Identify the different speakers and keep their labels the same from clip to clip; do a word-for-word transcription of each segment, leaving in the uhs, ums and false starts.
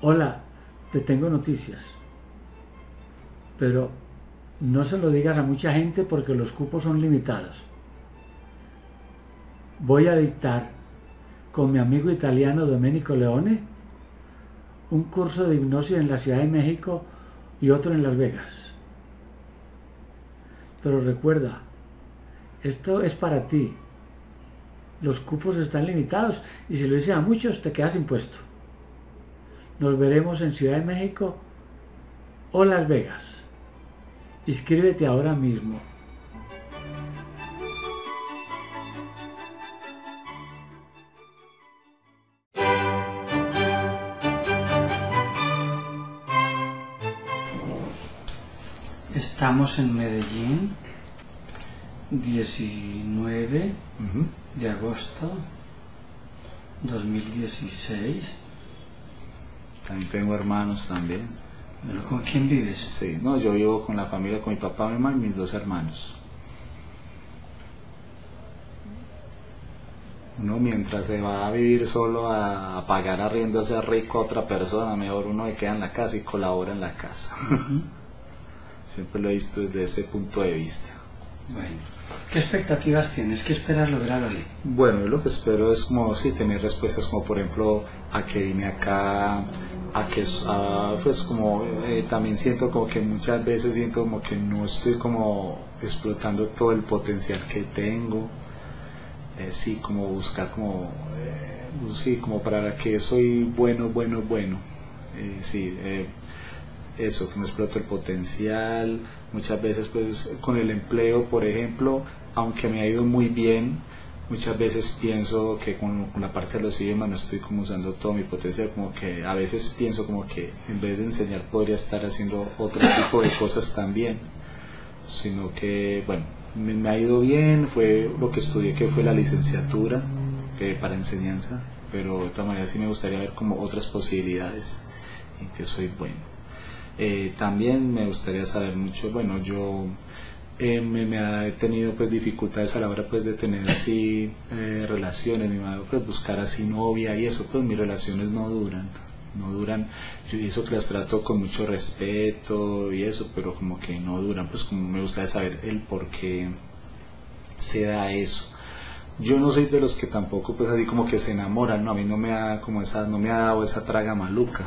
Speaker 1: hola, te tengo noticias, pero no se lo digas a mucha gente porque los cupos son limitados. Voy a dictar con mi amigo italiano Domenico Leone un curso de hipnosis en la Ciudad de México y otro en Las Vegas. Pero recuerda, esto es para ti. Los cupos están limitados y si lo dices a muchos te quedas sin puesto. Nos veremos en Ciudad de México o Las Vegas. Inscríbete ahora mismo. Estamos en Medellín, diecinueve uh-huh. de agosto dos mil dieciséis.
Speaker 2: También tengo hermanos también.
Speaker 1: ¿Pero con quién vives?
Speaker 2: Sí, no, yo vivo con la familia, con mi papá, mi mamá y mis dos hermanos. Uno mientras se va a vivir solo a, a pagar arriendo, a ser rico a otra persona, mejor uno se queda en la casa y colabora en la casa. Uh-huh. Siempre lo he visto desde ese punto de vista.
Speaker 1: Bueno, ¿qué expectativas tienes? ¿Qué esperas lograr hoy?
Speaker 2: Bueno, yo lo que espero es como, sí, tener respuestas como por ejemplo, a que vine acá, a que, a, pues como, eh, también siento como que muchas veces siento como que no estoy como explotando todo el potencial que tengo. Eh, sí, como buscar como, eh, sí, como para que soy bueno, bueno, bueno. Eh, sí, eh, eso, que no exploto el potencial. Muchas veces pues con el empleo, por ejemplo, aunque me ha ido muy bien, muchas veces pienso que con, con la parte de los idiomas no estoy como usando todo mi potencial, como que a veces pienso como que en vez de enseñar podría estar haciendo otro tipo de cosas también, sino que bueno, me, me ha ido bien, fue lo que estudié, que fue la licenciatura que para enseñanza, pero de todas maneras sí me gustaría ver como otras posibilidades en que soy bueno. Eh, también me gustaría saber mucho, bueno, yo eh, me, me he tenido pues dificultades a la hora pues de tener así eh, relaciones, mi madre pues buscar así novia y eso, pues mis relaciones no duran, no duran, yo eso que las trato con mucho respeto y eso, pero como que no duran, pues como me gustaría saber el por qué se da eso. Yo no soy de los que tampoco pues así como que se enamoran, no, a mí no me da como esa, no me ha dado esa traga maluca.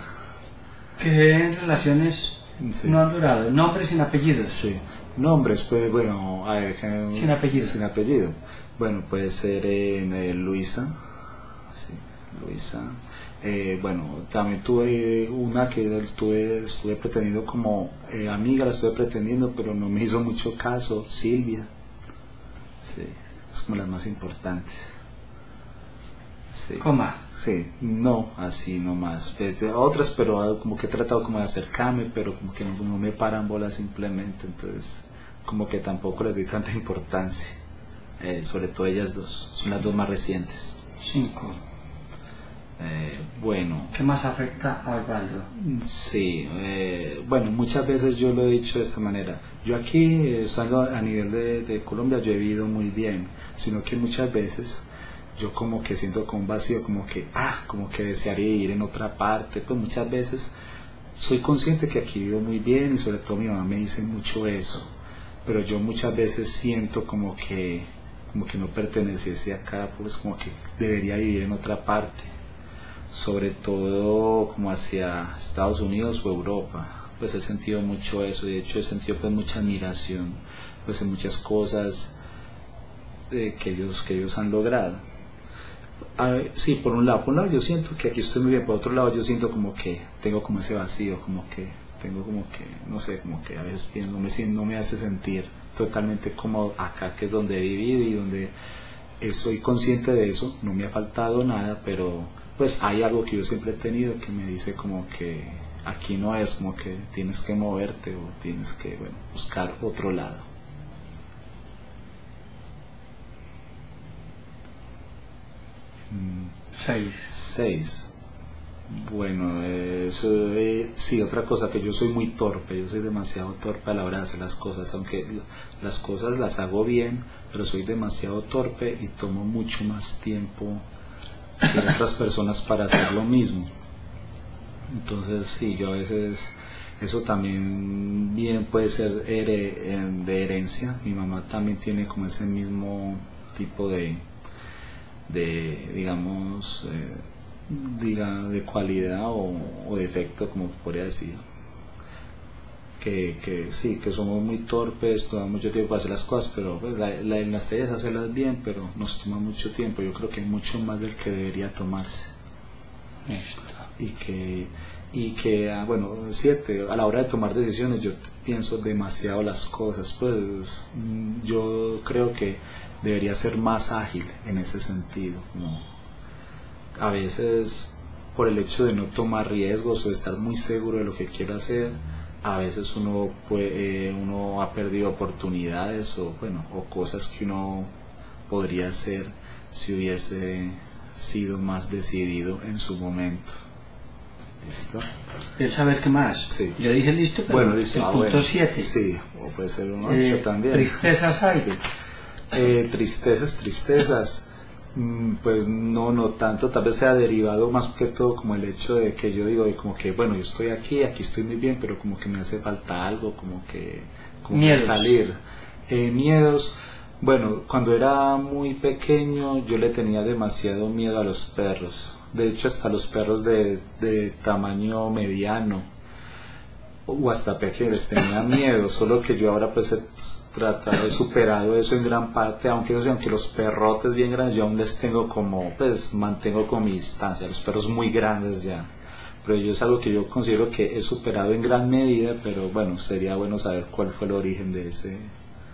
Speaker 1: ¿Qué relaciones sí. no han durado? ¿Nombres sin apellidos?
Speaker 2: Sí, nombres, pues bueno, a ver,
Speaker 1: sin apellido.
Speaker 2: Sin apellido. Bueno, puede ser eh, eh, Luisa, sí, Luisa. Eh, bueno, también tuve una que estuve, estuve pretendiendo como eh, amiga, la estuve pretendiendo, pero no me hizo mucho caso, Silvia. Sí, es como las más importantes. Sí.
Speaker 1: ¿Coma?
Speaker 2: Sí, no, así nomás. Otras, pero como que he tratado como de acercarme, pero como que no, no me paran bolas simplemente, entonces como que tampoco les doy tanta importancia. Eh, sobre todo ellas dos, son las dos más recientes.
Speaker 1: Cinco.
Speaker 2: Eh, bueno.
Speaker 1: ¿Qué más afecta a Osvaldo?
Speaker 2: Sí, eh, bueno, muchas veces yo lo he dicho de esta manera. Yo aquí, eh, salgo a nivel de, de Colombia, yo he vivido muy bien, sino que muchas veces yo como que siento como un vacío, como que, ah, como que desearía vivir en otra parte. Pues muchas veces soy consciente que aquí vivo muy bien y sobre todo mi mamá me dice mucho eso, pero yo muchas veces siento como que, como que no perteneciese acá, pues como que debería vivir en otra parte, sobre todo como hacia Estados Unidos o Europa. Pues he sentido mucho eso, de hecho he sentido pues mucha admiración pues en muchas cosas eh, que ellos, que ellos han logrado. Ah, sí, por un lado, por un lado yo siento que aquí estoy muy bien, por otro lado yo siento como que tengo como ese vacío, como que tengo como que, no sé, como que a veces pienso, no me, no me hace sentir totalmente como acá, que es donde he vivido y donde soy consciente de eso, no me ha faltado nada, pero pues hay algo que yo siempre he tenido que me dice como que aquí no es, como que tienes que moverte o tienes que, bueno, buscar otro lado.
Speaker 1: Seis.
Speaker 2: Seis. Bueno, eh, eso, eh, sí, otra cosa, que yo soy muy torpe, yo soy demasiado torpe a la hora de hacer las cosas, aunque las cosas las hago bien, pero soy demasiado torpe y tomo mucho más tiempo que otras personas para hacer lo mismo. Entonces sí, yo a veces, eso también bien puede ser here- de herencia. Mi mamá también tiene como ese mismo tipo de, de digamos, eh, diga, de cualidad o, o defecto, como podría decir. Que, que sí, que somos muy torpes, toma mucho tiempo para hacer las cosas, pero pues, la, la, en las tareas hacerlas bien, pero nos toma mucho tiempo. Yo creo que mucho más del que debería tomarse.
Speaker 1: Esto.
Speaker 2: Y que, y que ah, bueno, siete, a la hora de tomar decisiones yo pienso demasiado las cosas, pues mm, yo creo que debería ser más ágil en ese sentido, como a veces por el hecho de no tomar riesgos o de estar muy seguro de lo que quiero hacer, a veces uno puede, uno ha perdido oportunidades o bueno, o cosas que uno podría hacer si hubiese sido más decidido en su momento. ¿Listo?
Speaker 1: ¿Quieres saber qué más?
Speaker 2: Sí.
Speaker 1: Yo dije listo, pero
Speaker 2: Bueno, listo.
Speaker 1: el
Speaker 2: Ah,
Speaker 1: punto siete.
Speaker 2: Sí, o puede ser un ocho
Speaker 1: Eh,
Speaker 2: también.
Speaker 1: tristezas hay.
Speaker 2: Sí. Eh, tristezas, tristezas. Mm, Pues no, no tanto, tal vez sea derivado más que todo como el hecho de que yo digo, de como que bueno, yo estoy aquí, aquí estoy muy bien, pero como que me hace falta algo, como que, como que
Speaker 1: Miedos.
Speaker 2: salir. Eh, miedos, bueno, cuando era muy pequeño yo le tenía demasiado miedo a los perros, de hecho hasta los perros de, de tamaño mediano o hasta pequeños les tenía miedo, solo que yo ahora pues he tratado, he superado eso en gran parte, aunque, o sea, aunque los perrotes bien grandes yo aún les tengo como, pues mantengo con mi distancia, los perros muy grandes ya, pero yo es algo que yo considero que he superado en gran medida, pero bueno, sería bueno saber cuál fue el origen de ese. De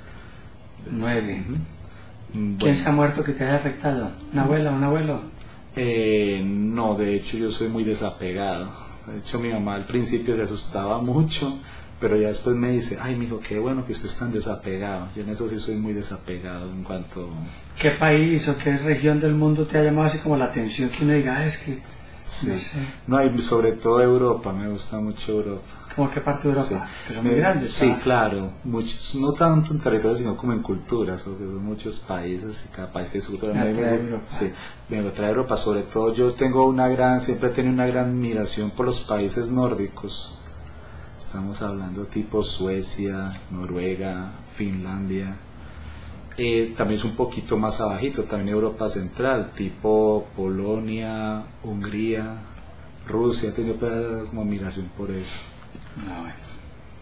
Speaker 1: Nueve.
Speaker 2: ese. Bueno,
Speaker 1: ¿Quién se ha muerto que te haya afectado? ¿Una abuela, un abuelo?
Speaker 2: Eh, no, de hecho yo soy muy desapegado. De hecho mi mamá al principio se asustaba mucho, pero ya después me dice, ay mijo, qué bueno que usted es tan desapegado. Yo en eso sí soy muy desapegado en cuanto...
Speaker 1: ¿Qué país o qué región del mundo te ha llamado así como la atención que uno diga, "Ah, es que
Speaker 2: Sí.
Speaker 1: no sé"?
Speaker 2: No, hay sobre todo Europa, me gusta mucho Europa.
Speaker 1: ¿Cómo qué parte de Europa?
Speaker 2: Sí.
Speaker 1: Que son muy
Speaker 2: Eh,
Speaker 1: grandes.
Speaker 2: Sí,
Speaker 1: ¿ah?
Speaker 2: claro, muchos, no tanto en territorio sino como en culturas, porque son muchos países y cada país tiene su cultura.
Speaker 1: Me
Speaker 2: Me-
Speaker 1: atrae
Speaker 2: me-
Speaker 1: Europa.
Speaker 2: Sí, me atrae Europa, sobre todo yo tengo una gran, siempre he tenido una gran admiración por los países nórdicos. Estamos hablando tipo Suecia, Noruega, Finlandia. Eh, también es un poquito más abajito, también Europa Central, tipo Polonia, Hungría, Rusia, he tenido pues, como admiración por eso.
Speaker 1: No es.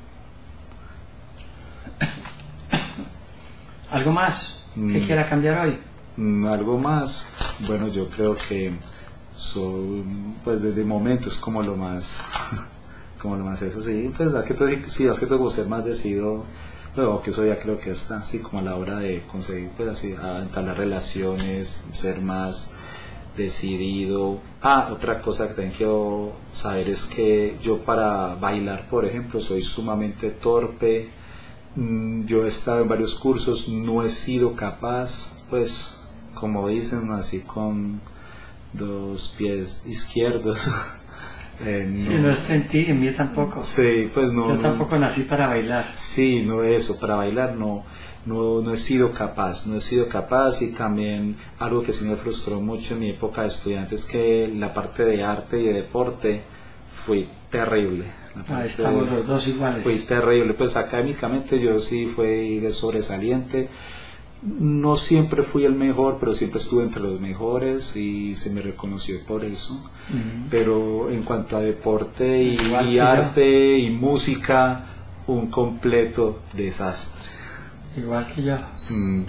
Speaker 1: ¿Algo más que
Speaker 2: Mm.
Speaker 1: quiera cambiar hoy?
Speaker 2: Mm, Algo más, bueno, yo creo que soy, pues desde el momento es como lo más, como lo más eso, sí, pues da que todo, sí, es que tengo que ser más decidido, luego que eso ya creo que está, así como a la hora de conseguir, pues así, a entablar relaciones, ser más decidido. Ah, otra cosa que también quiero saber es que yo para bailar, por ejemplo, soy sumamente torpe. Mm, Yo he estado en varios cursos, no he sido capaz, pues, como dicen, así con dos pies izquierdos. Eh,
Speaker 1: Sí, no está en ti, en mí tampoco.
Speaker 2: Sí, pues no.
Speaker 1: Yo
Speaker 2: no-
Speaker 1: tampoco nací para bailar.
Speaker 2: Sí, no eso, para bailar no, no, no he sido capaz, no he sido capaz y también algo que sí me frustró mucho en mi época de estudiante es que la parte de arte y de deporte fue terrible. La
Speaker 1: Ahí
Speaker 2: parte
Speaker 1: estamos
Speaker 2: de-
Speaker 1: los dos iguales.
Speaker 2: Fue terrible, pues académicamente yo sí fui de sobresaliente, no siempre fui el mejor, pero siempre estuve entre los mejores y se me reconoció por eso.
Speaker 1: Ujú.
Speaker 2: Pero en cuanto a deporte y,
Speaker 1: Igual que
Speaker 2: y
Speaker 1: yo.
Speaker 2: arte y música, un completo desastre.
Speaker 1: Igual que yo.
Speaker 2: Mm,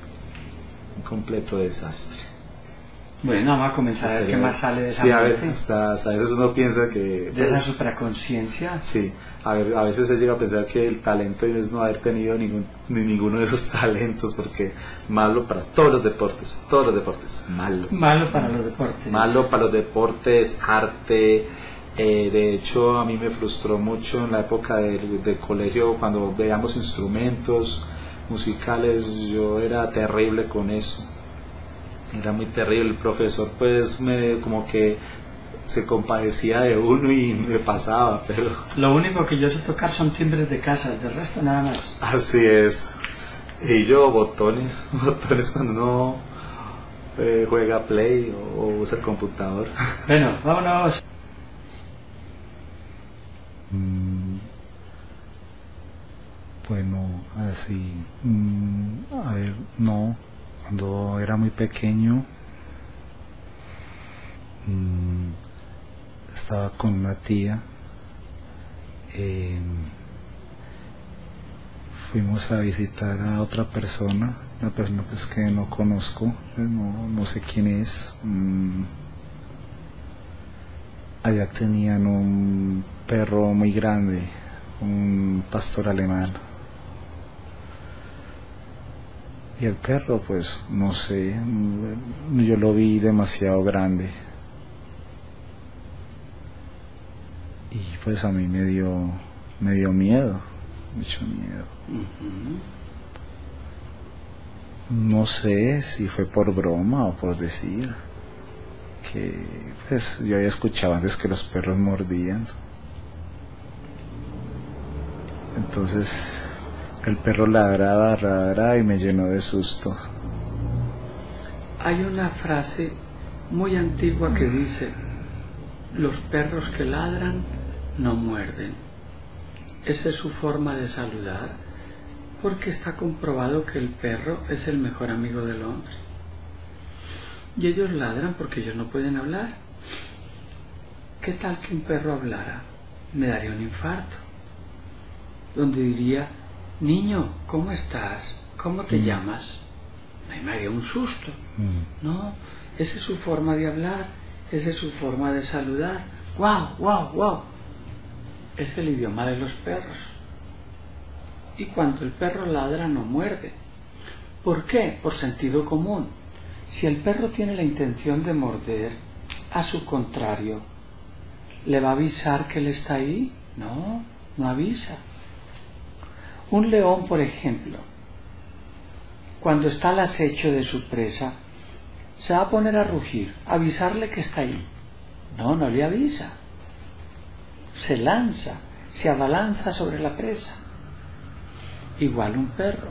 Speaker 2: un completo desastre.
Speaker 1: Bueno, vamos a comenzar a ver qué más sale de esa
Speaker 2: Sí, a ver,
Speaker 1: mente,
Speaker 2: hasta, hasta a veces uno piensa que...
Speaker 1: de esa
Speaker 2: pues,
Speaker 1: supraconciencia.
Speaker 2: sí, a, ver, a veces se llega a pensar que el talento es no haber tenido ningún, ni ninguno de esos talentos, porque malo para todos los deportes, todos los deportes, malo.
Speaker 1: Malo para los deportes.
Speaker 2: Malo para los deportes, arte. Eh, de hecho, a mí me frustró mucho en la época del, del colegio cuando veíamos instrumentos musicales. Yo era terrible con eso. Era muy terrible. El profesor, pues, me como que se compadecía de uno y me pasaba, pero
Speaker 1: Lo único que yo sé tocar son timbres de casa, de resto nada más.
Speaker 2: así es. Y yo, botones, botones cuando uno eh, juega Play o, o usa el computador.
Speaker 1: Bueno, vámonos.
Speaker 2: Bueno, así, mm, a ver, no, cuando era muy pequeño, mmm, estaba con una tía, eh, fuimos a visitar a otra persona, una persona pues que no conozco, pues no, no sé quién es. mmm, allá tenían un perro muy grande, un pastor alemán. Y el perro, pues, no sé, yo lo vi demasiado grande. Y pues a mí me dio, me dio miedo, mucho miedo.
Speaker 1: Uh-huh.
Speaker 2: No sé si fue por broma o por decir que, pues, yo había escuchado antes que los perros mordían. Entonces el perro ladraba, ladraba y me llenó de susto.
Speaker 1: Hay una frase muy antigua que dice: los perros que ladran no muerden. Esa es su forma de saludar, porque está comprobado que el perro es el mejor amigo del hombre. Y ellos ladran porque ellos no pueden hablar. ¿Qué tal que un perro hablara? Me daría un infarto, donde diría: niño, ¿cómo estás? ¿Cómo te mm. llamas? Me daría un susto. Mm. No, esa es su forma de hablar, esa es su forma de saludar. ¡Guau, guau, guau! Es el idioma de los perros. Y cuando el perro ladra no muerde. ¿Por qué? Por sentido común. Si el perro tiene la intención de morder, a su contrario, ¿le va a avisar que él está ahí? No, no avisa. Un león, por ejemplo, cuando está al acecho de su presa, se va a poner a rugir, a avisarle que está ahí. No, no le avisa. Se lanza, se abalanza sobre la presa. Igual un perro.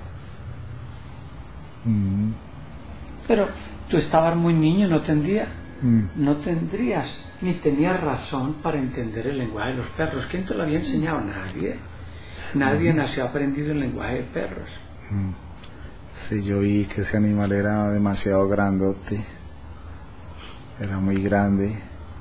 Speaker 2: Mm.
Speaker 1: Pero tú estabas muy niño, no tendrías,
Speaker 2: mm.
Speaker 1: no tendrías ni tenías razón para entender el lenguaje de los perros. ¿Quién te lo había enseñado? Nadie. Sí. Nadie nació aprendido el lenguaje de perros.
Speaker 2: Mm. Sí, yo vi que ese animal era demasiado grandote. Era muy grande.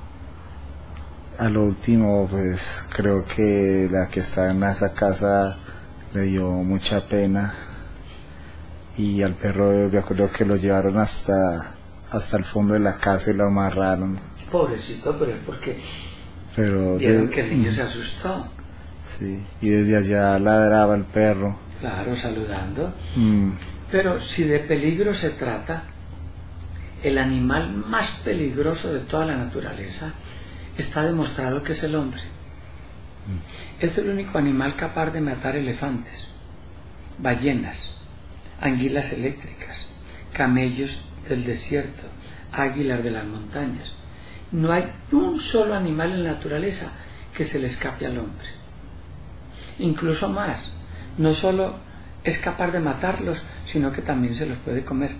Speaker 2: A lo último, pues creo que la que estaba en esa casa le dio mucha pena. Y al perro me acuerdo que lo llevaron hasta, hasta el fondo de la casa y lo amarraron.
Speaker 1: Pobrecito, pero es porque
Speaker 2: pero
Speaker 1: vieron
Speaker 2: de,
Speaker 1: que el niño se asustó.
Speaker 2: Sí, y desde allá ladraba el perro.
Speaker 1: Claro, saludando.
Speaker 2: Mm.
Speaker 1: Pero si de peligro se trata, el animal más peligroso de toda la naturaleza está demostrado que es el hombre. Mm. Es el único animal capaz de matar elefantes, ballenas, anguilas eléctricas, camellos del desierto, águilas de las montañas. No hay un solo animal en la naturaleza que se le escape al hombre. Incluso más, no solo es capaz de matarlos, sino que también se los puede comer.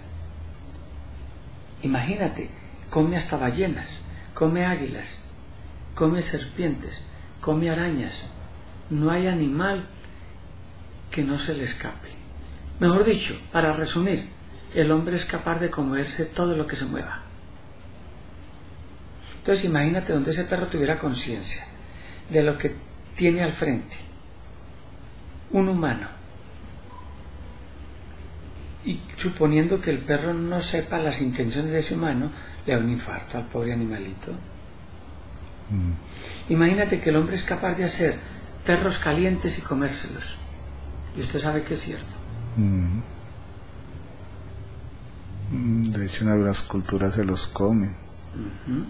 Speaker 1: Imagínate, come hasta ballenas, come águilas, come serpientes, come arañas. No hay animal que no se le escape. Mejor dicho, para resumir, el hombre es capaz de comerse todo lo que se mueva. Entonces imagínate donde ese perro tuviera conciencia de lo que tiene al frente, un humano, y suponiendo que el perro no sepa las intenciones de ese humano, le da un infarto al pobre animalito. Mm. Imagínate que el hombre es capaz de hacer perros calientes y comérselos, y usted sabe que es cierto.
Speaker 2: Mm. De hecho, en algunas culturas se los comen.
Speaker 1: Uh-huh.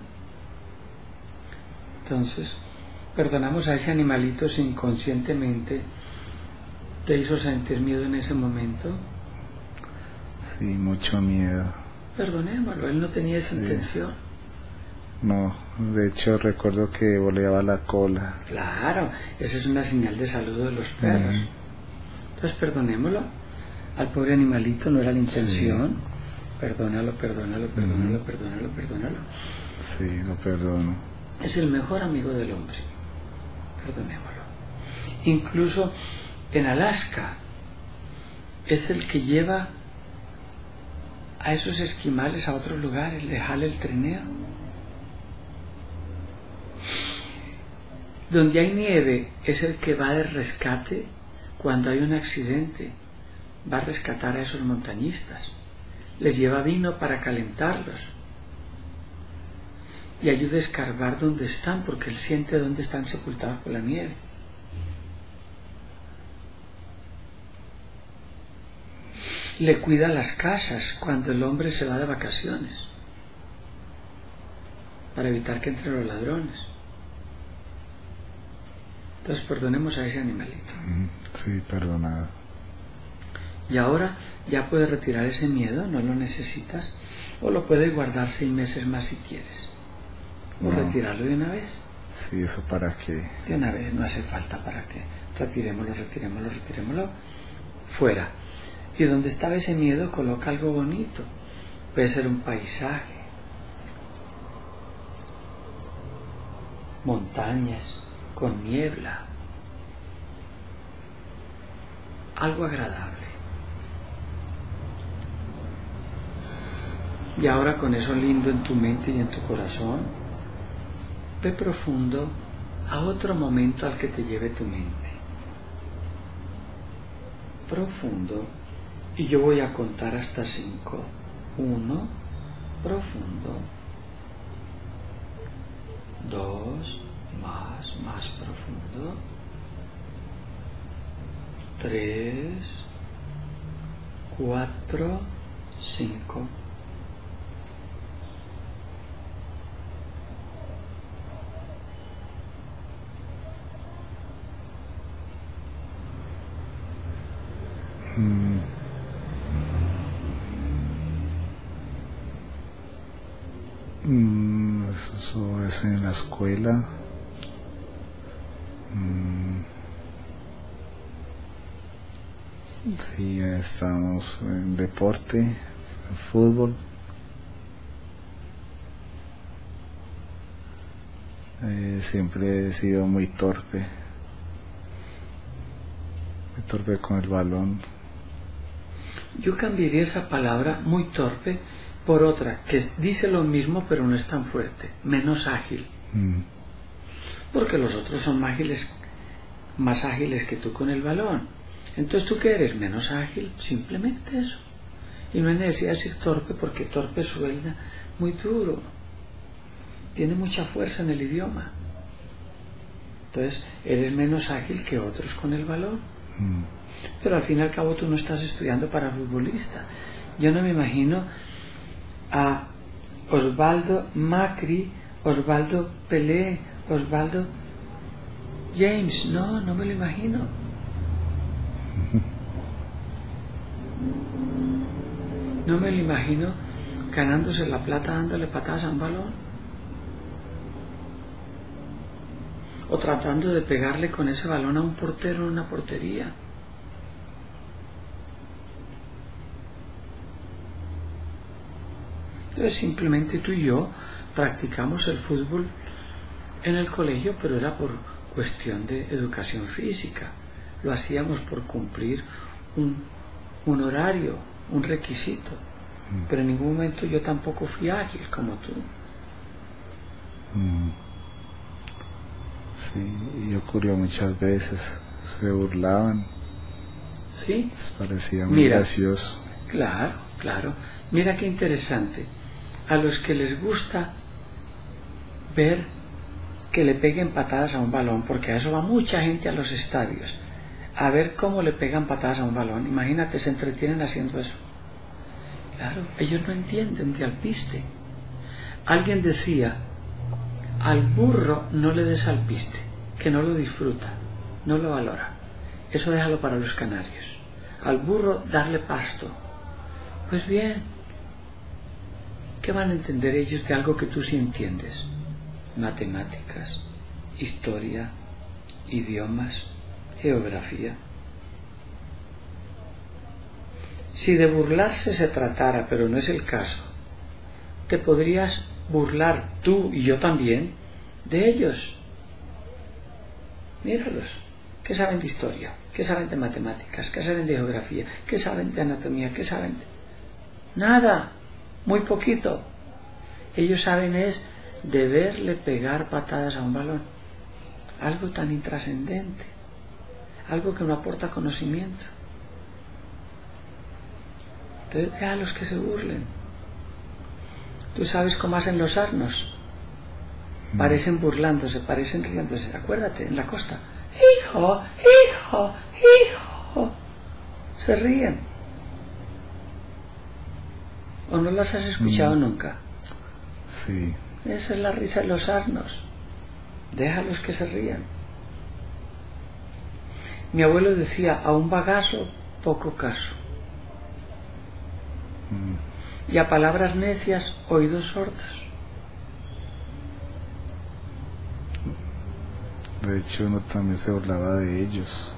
Speaker 1: Entonces, perdonamos a ese animalito si inconscientemente te hizo sentir miedo en ese momento.
Speaker 2: Sí, mucho miedo.
Speaker 1: Perdonémoslo, él no tenía esa sí. intención.
Speaker 2: No, de hecho recuerdo que boleaba la cola.
Speaker 1: Claro, esa es una señal de saludo de los perros. Mm. Entonces perdonémoslo. Al pobre animalito no era la intención. Sí. Perdónalo, perdónalo, perdónalo, mm. perdónalo, perdónalo.
Speaker 2: Sí, lo perdono.
Speaker 1: Es el mejor amigo del hombre. Perdonémoslo. Incluso en Alaska es el que lleva a esos esquimales a otros lugares, le jala el trineo. Donde hay nieve es el que va de rescate cuando hay un accidente, va a rescatar a esos montañistas, les lleva vino para calentarlos y ayuda a escarbar donde están, porque él siente dónde están sepultados por la nieve. Le cuida las casas cuando el hombre se va de vacaciones, para evitar que entren los ladrones. Entonces perdonemos a ese animalito.
Speaker 2: Sí, perdonado.
Speaker 1: Y ahora ya puedes retirar ese miedo, no lo necesitas, o lo puedes guardar seis meses más si quieres, o no. Retirarlo de una vez.
Speaker 2: Sí, ¿eso para qué?
Speaker 1: De una vez, no hace falta para qué. Retirémoslo, retirémoslo, retirémoslo, fuera. Y donde estaba ese miedo, coloca algo bonito. Puede ser un paisaje, montañas con niebla, algo agradable. Y ahora con eso lindo en tu mente y en tu corazón, ve profundo a otro momento al que te lleve tu mente. Profundo. Y yo voy a contar hasta cinco. Uno, profundo. Dos, más, más profundo. Tres, cuatro, cinco.
Speaker 2: Mm. Mm, eso es en la escuela. Mm. Sí, estamos en deporte, en fútbol. Eh, siempre he sido muy torpe, muy torpe con el balón.
Speaker 1: Yo cambiaría esa palabra muy torpe por otra que dice lo mismo pero no es tan fuerte, menos ágil. Mm. Porque los otros son más ágiles, más ágiles que tú con el balón. Entonces, ¿tú qué eres? Menos ágil, simplemente eso. Y no hay necesidad de decir torpe, porque torpe suena muy duro. Tiene mucha fuerza en el idioma. Entonces, eres menos ágil que otros con el balón. Mm. Pero al fin y al cabo tú no estás estudiando para futbolista. Yo no me imagino a Osvaldo Macri, Osvaldo Pelé, Osvaldo James. No, no me lo imagino. No me lo imagino ganándose la plata dándole patadas a un balón, o tratando de pegarle con ese balón a un portero en una portería. Entonces simplemente tú y yo practicamos el fútbol en el colegio, pero era por cuestión de educación física. Lo hacíamos por cumplir un, un horario, un requisito. Mm. Pero en ningún momento yo tampoco fui ágil como tú.
Speaker 2: Mm. Sí, y ocurrió muchas veces. Se burlaban.
Speaker 1: Sí.
Speaker 2: Les parecía muy
Speaker 1: Mira,
Speaker 2: gracioso.
Speaker 1: Claro, claro. Mira qué interesante. A los que les gusta ver que le peguen patadas a un balón, porque a eso va mucha gente a los estadios, a ver cómo le pegan patadas a un balón. Imagínate, se entretienen haciendo eso. Claro, ellos no entienden de alpiste. Alguien decía, al burro no le des alpiste, que no lo disfruta, no lo valora. Eso déjalo para los canarios. Al burro darle pasto. Pues bien, ¿qué van a entender ellos de algo que tú sí entiendes? Matemáticas, historia, idiomas, geografía. Si de burlarse se tratara, pero no es el caso, te podrías burlar tú y yo también de ellos. Míralos, ¿Qué saben de historia? ¿Qué saben de matemáticas? ¿Qué saben de geografía? ¿Qué saben de anatomía? ¿Qué saben de...? Nada, muy poquito. Ellos saben es de verle pegar patadas a un balón. Algo tan intrascendente, algo que no aporta conocimiento. Entonces, déjalos que se burlen. Tú sabes cómo hacen los asnos. Parecen burlándose, parecen riéndose. Acuérdate, en la costa. Hijo, hijo, hijo. Se ríen. ¿O no las has escuchado mm. nunca?
Speaker 2: Sí.
Speaker 1: Esa es la risa de los asnos. Déjalos que se rían. Mi abuelo decía, a un bagazo, poco caso. Mm. Y a palabras necias, oídos sordos.
Speaker 2: De hecho, uno también se burlaba de ellos.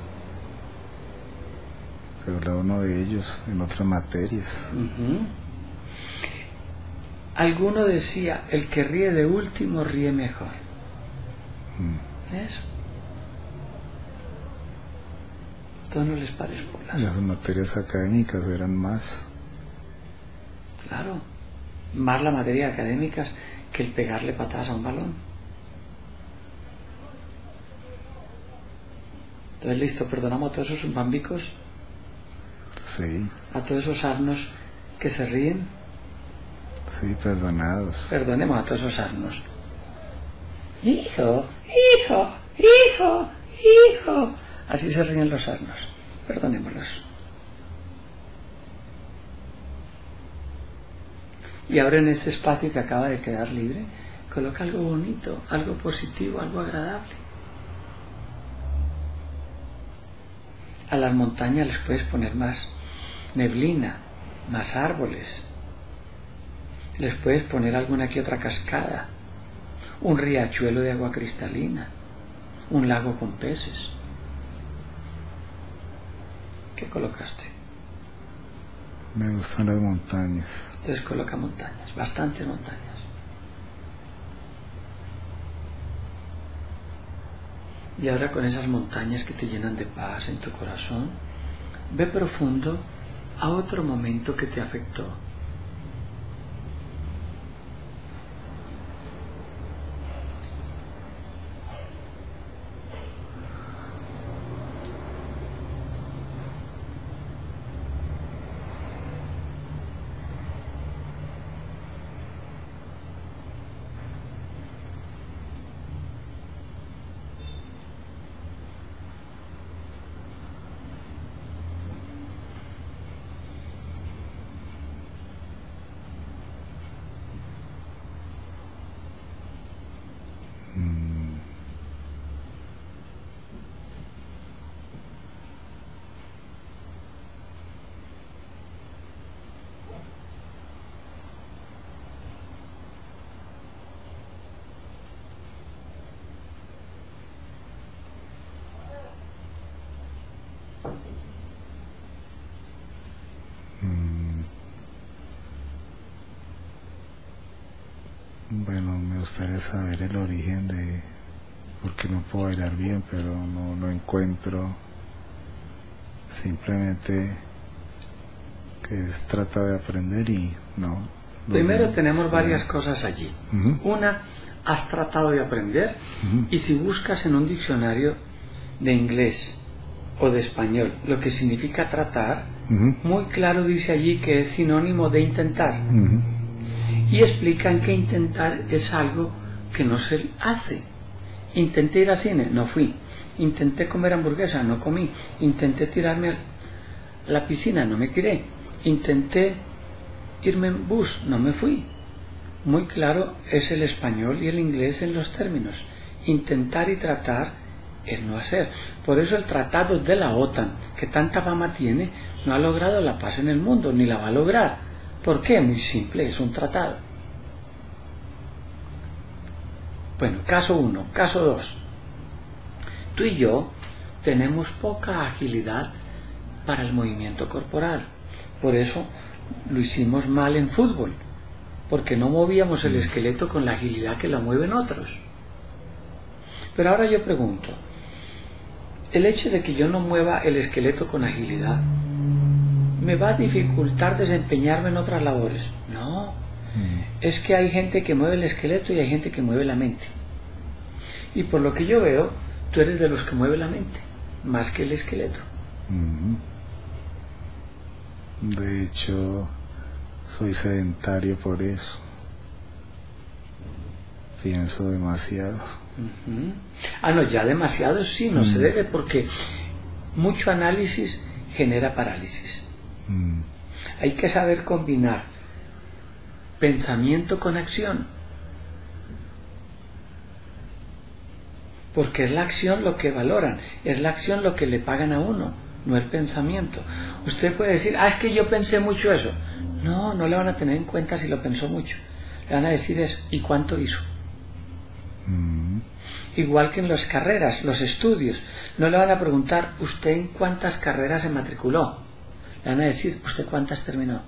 Speaker 2: Se burlaba uno de ellos en otras materias.
Speaker 1: Uh-huh. Alguno decía, el que ríe de último ríe mejor. Mm. Eso. Entonces no les pares burlar.
Speaker 2: Las materias académicas eran más.
Speaker 1: Claro, más las materias académicas que el pegarle patadas a un balón. Entonces, listo, perdonamos a todos esos zumbambicos.
Speaker 2: Sí.
Speaker 1: A todos esos asnos que se ríen.
Speaker 2: Sí, perdonados.
Speaker 1: Perdonemos a todos esos asnos. Hijo, hijo, hijo, hijo. Así se ríen los asnos. Perdonémoslos. Y ahora en este espacio que acaba de quedar libre, coloca algo bonito, algo positivo, algo agradable. A las montañas les puedes poner más neblina, más árboles. Les puedes poner alguna que otra cascada, un riachuelo de agua cristalina, un lago con peces. ¿Qué colocaste?
Speaker 2: Me gustan las montañas.
Speaker 1: Entonces coloca montañas, bastantes montañas. Y ahora con esas montañas que te llenan de paz en tu corazón, ve profundo a otro momento que te afectó.
Speaker 2: Bueno, me gustaría saber el origen de por qué no puedo bailar bien, pero no lo encuentro. Simplemente que es tratar de aprender y no.
Speaker 1: Primero tenemos varias cosas allí. Uh-huh. Una, has tratado de aprender, uh-huh. y si buscas en un diccionario de inglés o de español lo que significa tratar, uh-huh. muy claro dice allí que es sinónimo de intentar. Uh-huh. Y explican que intentar es algo que no se hace. Intenté ir al cine, no fui. Intenté comer hamburguesa, no comí. Intenté tirarme a la piscina, no me tiré. Intenté irme en bus, no me fui. Muy claro es el español y el inglés en los términos. Intentar y tratar es no hacer. Por eso el tratado de la OTAN, que tanta fama tiene, no ha logrado la paz en el mundo, ni la va a lograr. ¿Por qué? Muy simple, es un tratado. Bueno, caso uno. Caso dos. Tú y yo tenemos poca agilidad para el movimiento corporal. Por eso lo hicimos mal en fútbol, porque no movíamos el esqueleto con la agilidad que lo mueven otros. Pero ahora yo pregunto, el hecho de que yo no mueva el esqueleto con agilidad me va a dificultar desempeñarme en otras labores. No, mm. es que hay gente que mueve el esqueleto y hay gente que mueve la mente. Y por lo que yo veo, tú eres de los que mueve la mente, más que el esqueleto.
Speaker 2: Mm. De hecho, soy sedentario por eso. Pienso demasiado.
Speaker 1: Uh-huh. Ah, no, ya demasiado sí, no mm. se debe, porque mucho análisis genera parálisis. Mm. Hay que saber combinar pensamiento con acción, porque es la acción lo que valoran, es la acción lo que le pagan a uno, no el pensamiento. Usted puede decir, ah, es que yo pensé mucho eso. No, no le van a tener en cuenta si lo pensó mucho. Le van a decir eso, ¿y cuánto hizo? Mm. Igual que en las carreras, los estudios, no le van a preguntar, ¿usted en cuántas carreras se matriculó? Le van a decir, ¿usted cuántas terminó?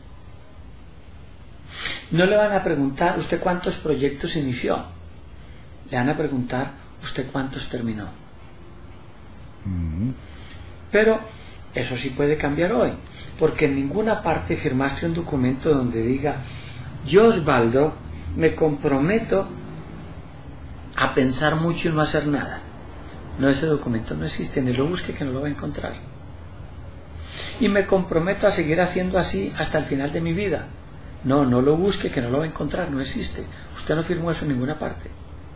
Speaker 1: No le van a preguntar, ¿usted cuántos proyectos inició? Le van a preguntar, ¿usted cuántos terminó? Mm. Pero eso sí puede cambiar hoy, porque en ninguna parte firmaste un documento donde diga, yo, Osvaldo, me comprometo a pensar mucho y no hacer nada. No, ese documento no existe, ni lo busque que no lo va a encontrar. Y me comprometo a seguir haciendo así hasta el final de mi vida. No, no lo busque que no lo va a encontrar, no existe. Usted no firmó eso en ninguna parte.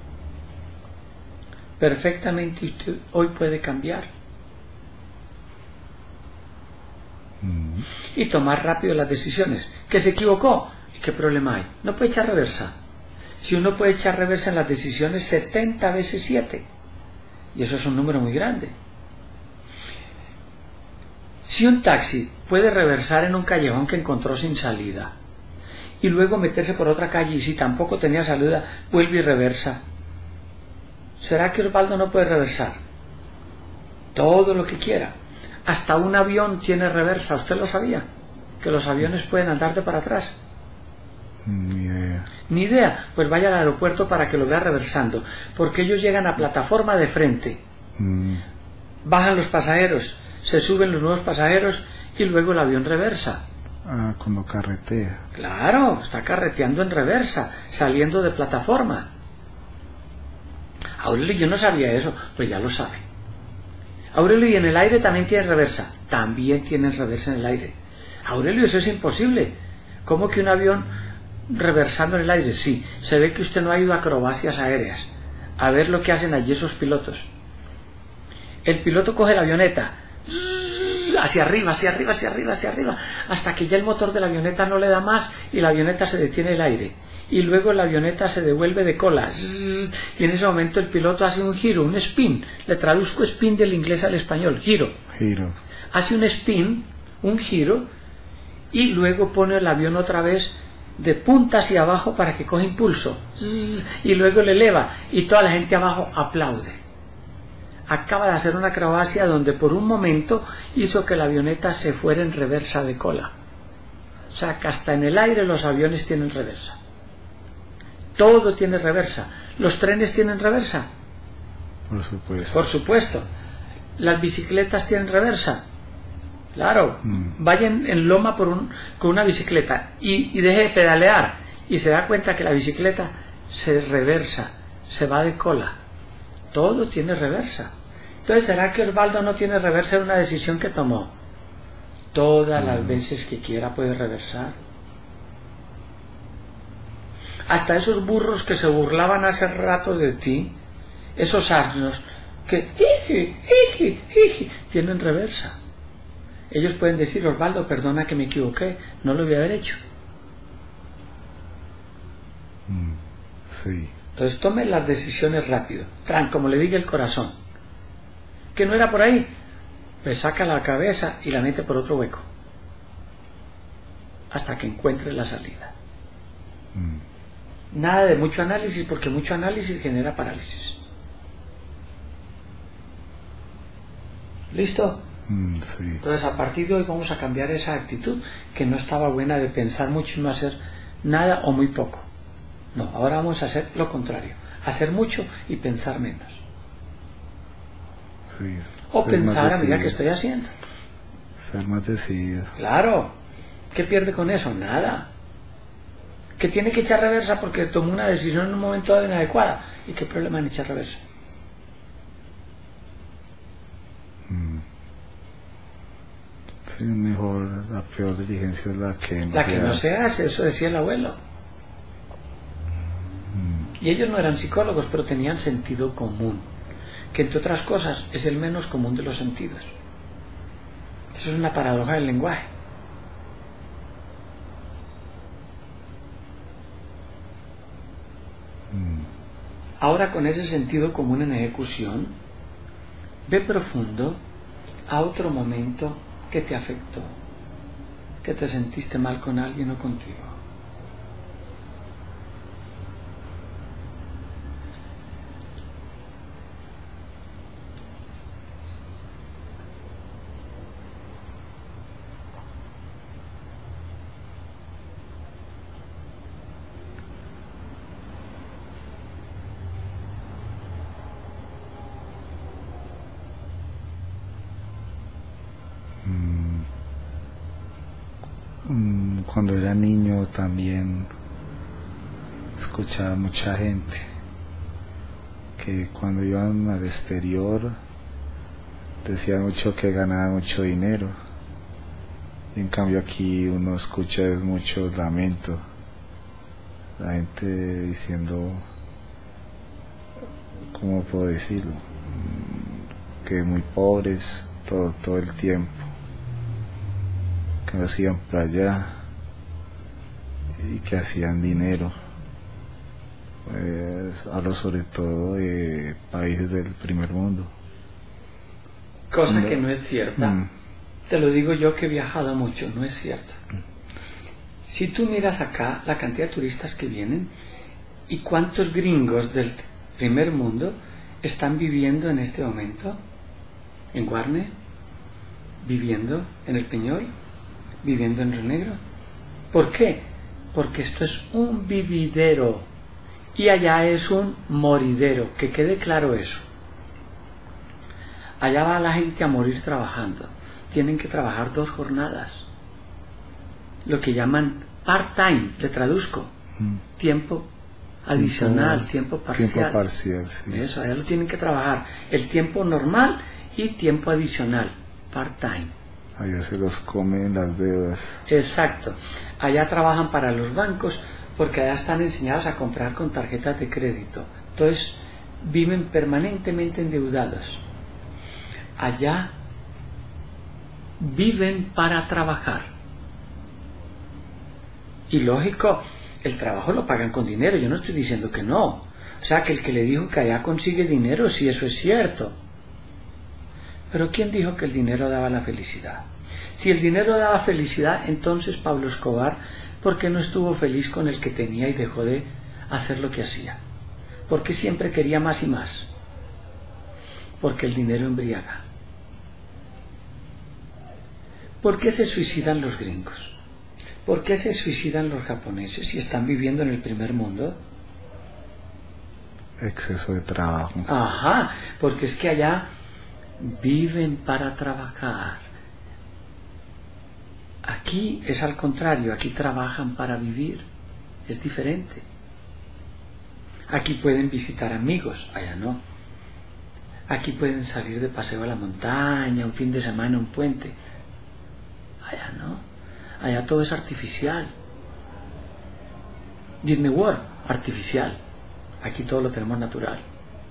Speaker 1: Perfectamente usted hoy puede cambiar. Mm. Y tomar rápido las decisiones. ¿Que se equivocó? ¿Y qué problema hay? No puede echar reversa. Si uno puede echar reversa en las decisiones setenta veces siete, y eso es un número muy grande. Si un taxi puede reversar en un callejón que encontró sin salida y luego meterse por otra calle, y si tampoco tenía salida vuelve y reversa, ¿será que Osvaldo no puede reversar? Todo lo que quiera. Hasta un avión tiene reversa. ¿Usted lo sabía? Que los aviones pueden andar de para atrás.
Speaker 2: Ni idea.
Speaker 1: Ni idea. Pues vaya al aeropuerto para que lo vea reversando, porque ellos llegan a plataforma de frente, mm. bajan los pasajeros, se suben los nuevos pasajeros y luego el avión reversa.
Speaker 2: Ah, cuando carretea.
Speaker 1: Claro, está carreteando en reversa, saliendo de plataforma. Aurelio, yo no sabía eso, pues ya lo sabe. Aurelio, y en el aire también tiene reversa. También tiene reversa en el aire. Aurelio, eso es imposible. ¿Cómo que un avión reversando en el aire? Sí, se ve que usted no ha ido a acrobacias aéreas a ver lo que hacen allí esos pilotos. El piloto coge la avioneta hacia arriba, hacia arriba, hacia arriba, hacia arriba, hasta que ya el motor de la avioneta no le da más y la avioneta se detiene en el aire, y luego la avioneta se devuelve de cola, y en ese momento el piloto hace un giro, un spin. Le traduzco spin del inglés al español, giro.
Speaker 2: Giro.
Speaker 1: Hace un spin, un giro, y luego pone el avión otra vez de punta hacia abajo para que coja impulso, y luego le eleva, y toda la gente abajo aplaude. Acaba de hacer una acrobacia donde por un momento hizo que la avioneta se fuera en reversa de cola. O sea, que hasta en el aire los aviones tienen reversa. Todo tiene reversa. ¿Los trenes tienen reversa?
Speaker 2: Por supuesto.
Speaker 1: Por supuesto. ¿Las bicicletas tienen reversa? Claro. Mm. Vayan en loma por un, con una bicicleta y, y deje de pedalear y se da cuenta que la bicicleta se reversa, se va de cola. Todo tiene reversa. Entonces, ¿será que Osvaldo no tiene reversa en una decisión que tomó? Todas las veces que quiera puede reversar. Hasta esos burros que se burlaban hace rato de ti, esos asnos que iji, iji, iji, tienen reversa. Ellos pueden decir, Osvaldo, perdona que me equivoqué, no lo voy a haber hecho.
Speaker 2: Sí.
Speaker 1: Entonces tome las decisiones rápido, tran, como le diga el corazón. Que no era por ahí, pues saca la cabeza y la mete por otro hueco, hasta que encuentre la salida. Mm. Nada de mucho análisis, porque mucho análisis genera parálisis. ¿Listo?
Speaker 2: Mm, sí.
Speaker 1: Entonces a partir de hoy vamos a cambiar esa actitud que no estaba buena de pensar mucho y no hacer nada o muy poco. No, ahora vamos a hacer lo contrario, hacer mucho y pensar menos.
Speaker 2: Sí.
Speaker 1: O
Speaker 2: Ser más
Speaker 1: pensar, mira
Speaker 2: decidido.
Speaker 1: qué estoy haciendo.
Speaker 2: Ser más decidido.
Speaker 1: Claro. ¿Qué pierde con eso? Nada. Que tiene que echar reversa porque tomó una decisión en un momento dado inadecuada. ¿Y qué problema en echar reversa?
Speaker 2: Sí, mejor, la peor diligencia es la que no
Speaker 1: La
Speaker 2: se
Speaker 1: que no
Speaker 2: hace.
Speaker 1: se hace, eso decía el abuelo. Y ellos no eran psicólogos, pero tenían sentido común, que entre otras cosas es el menos común de los sentidos. Eso es una paradoja del lenguaje. Ahora, con ese sentido común en ejecución, ve profundo a otro momento que te afectó, que te sentiste mal con alguien o contigo.
Speaker 2: Mm, Cuando era niño también escuchaba mucha gente que cuando iban al exterior decían mucho que ganaban mucho dinero, y en cambio aquí uno escucha es mucho lamento, la gente diciendo, ¿cómo puedo decirlo? Mm, que muy pobres todo, todo el tiempo, que no se iban para allá y que hacían dinero. Pues, hablo sobre todo de países del primer mundo.
Speaker 1: Cosa
Speaker 2: No.
Speaker 1: que no es cierta.
Speaker 2: Mm.
Speaker 1: Te lo digo yo que he viajado mucho, no es cierto. Si tú miras acá la cantidad de turistas que vienen y cuántos gringos del primer mundo están viviendo en este momento en Guarne, viviendo en El Peñol, viviendo en Río Negro. ¿Por qué? Porque esto es un vividero y allá es un moridero, que quede claro eso. Allá va la gente a morir trabajando. Tienen que trabajar dos jornadas. Lo que llaman part-time, le traduzco.
Speaker 2: Mm.
Speaker 1: Tiempo adicional, tiempo,
Speaker 2: tiempo
Speaker 1: parcial.
Speaker 2: Tiempo parcial, sí.
Speaker 1: Eso, allá lo tienen que trabajar. El tiempo normal y tiempo adicional, part-time.
Speaker 2: Allá se los comen las deudas.
Speaker 1: Exacto. Allá trabajan para los bancos porque allá están enseñados a comprar con tarjetas de crédito. Entonces viven permanentemente endeudados. Allá viven para trabajar. Y lógico, el trabajo lo pagan con dinero, yo no estoy diciendo que no. O sea, que el que le dijo que allá consigue dinero, sí, eso es cierto. Pero ¿quién dijo que el dinero daba la felicidad? Si el dinero daba felicidad, entonces Pablo Escobar, ¿por qué no estuvo feliz con el que tenía y dejó de hacer lo que hacía? ¿Por qué siempre quería más y más? Porque el dinero embriaga. ¿Por qué se suicidan los gringos? ¿Por qué se suicidan los japoneses si están viviendo en el primer mundo?
Speaker 2: Exceso de trabajo.
Speaker 1: Ajá, porque es que allá viven para trabajar. Aquí es al contrario, aquí trabajan para vivir. Es diferente. Aquí pueden visitar amigos, allá no. Aquí pueden salir de paseo a la montaña, un fin de semana, un puente. Allá no. Allá todo es artificial. Disney World, artificial. Aquí todo lo tenemos natural.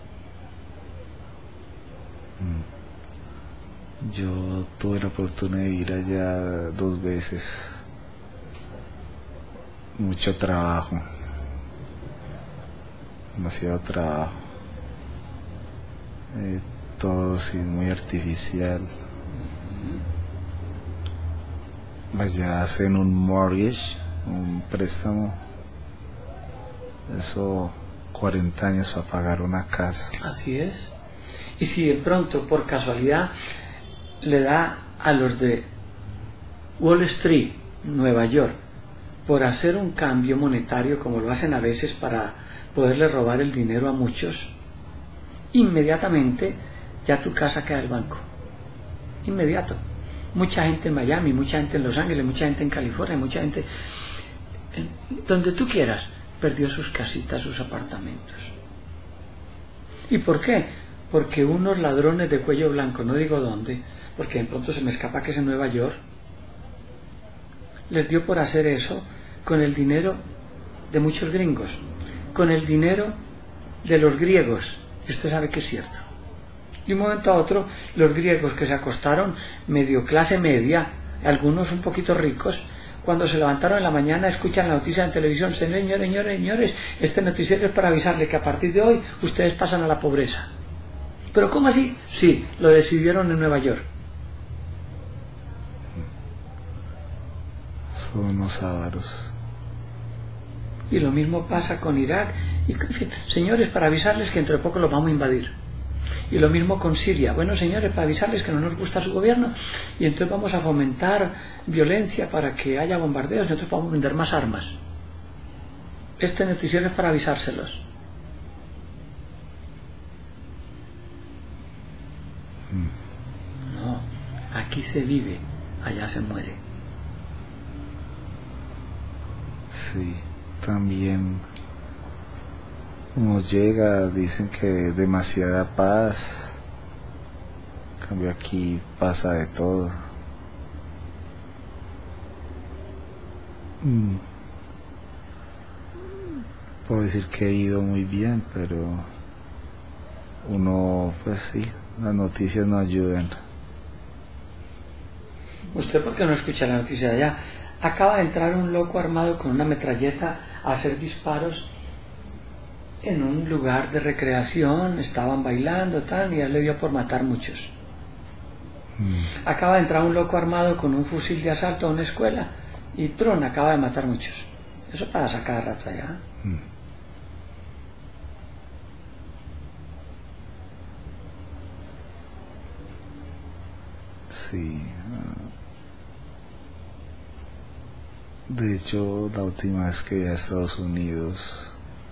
Speaker 2: Yo tuve la oportunidad de ir allá dos veces. Mucho trabajo. Demasiado trabajo. Eh, todo sí, muy artificial. Allá hacen un mortgage, un préstamo. Eso, cuarenta años para pagar una casa.
Speaker 1: Así es. Y si de pronto, por casualidad, le da a los de Wall Street, Nueva York, por hacer un cambio monetario como lo hacen a veces para poderle robar el dinero a muchos, inmediatamente ya tu casa queda al banco. inmediato. Mucha gente en Miami, mucha gente en Los Ángeles, mucha gente en California, mucha gente en, donde tú quieras, perdió sus casitas, sus apartamentos. ¿Y por qué? Porque unos ladrones de cuello blanco, no digo dónde, porque de pronto se me escapa que es en Nueva York, les dio por hacer eso con el dinero de muchos gringos, con el dinero de los griegos, y usted sabe que es cierto. De un momento a otro, los griegos que se acostaron medio clase media, algunos un poquito ricos, cuando se levantaron en la mañana, escuchan la noticia en televisión, señores, señores, señores, este noticiero es para avisarle que a partir de hoy ustedes pasan a la pobreza. ¿Pero cómo así? Sí, lo decidieron en Nueva York.
Speaker 2: Son unos ávaros.
Speaker 1: Y lo mismo pasa con Irak. Y, en fin, señores, para avisarles que dentro de poco los vamos a invadir. Y lo mismo con Siria. Bueno, señores, para avisarles que no nos gusta su gobierno y entonces vamos a fomentar violencia para que haya bombardeos y nosotros vamos a vender más armas. Este noticiero es para avisárselos. No, aquí se vive, allá se muere.
Speaker 2: Sí, también uno llega, dicen que demasiada paz, en cambio aquí pasa de todo. Mm. Puedo decir que he ido muy bien, pero uno, pues sí, las noticias no ayudan.
Speaker 1: ¿Usted por qué no escucha la noticia de allá? Acaba de entrar un loco armado con una metralleta a hacer disparos en un lugar de recreación, estaban bailando, tal, y él le dio por matar muchos. Mm. Acaba de entrar un loco armado con un fusil de asalto a una escuela y tron, acaba de matar muchos. Eso pasa cada rato allá. Mm.
Speaker 2: Sí. De hecho, la última vez que iba a Estados Unidos,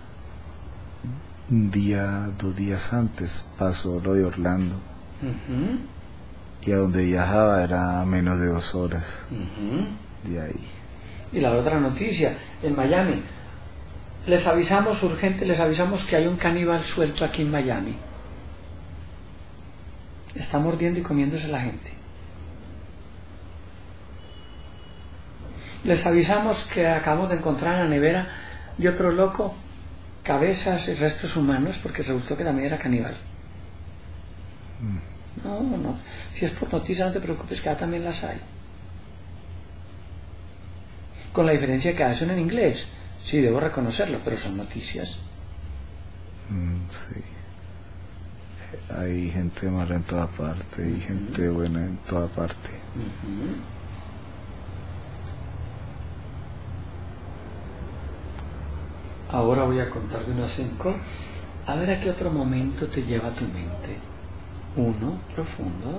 Speaker 2: un día, dos días antes, pasó lo de Orlando. Uh-huh. Y a donde viajaba era menos de dos horas. Uh-huh. De ahí.
Speaker 1: Y la otra noticia, en Miami, les avisamos urgente, les avisamos que hay un caníbal suelto aquí en Miami. Está mordiendo y comiéndose la gente. Les avisamos que acabamos de encontrar en la nevera de otro loco cabezas y restos humanos, porque resultó que también era caníbal. Mm. No, no, si es por noticias no te preocupes, que acá también las hay. Con la diferencia que hacen en inglés. Sí, debo reconocerlo, pero son noticias.
Speaker 2: Mm, sí. Hay gente mala en toda parte y uh-huh. gente buena en toda parte. Uh-huh.
Speaker 1: Ahora voy a contar de uno a cinco. A ver a qué otro momento te lleva tu mente. Uno, profundo.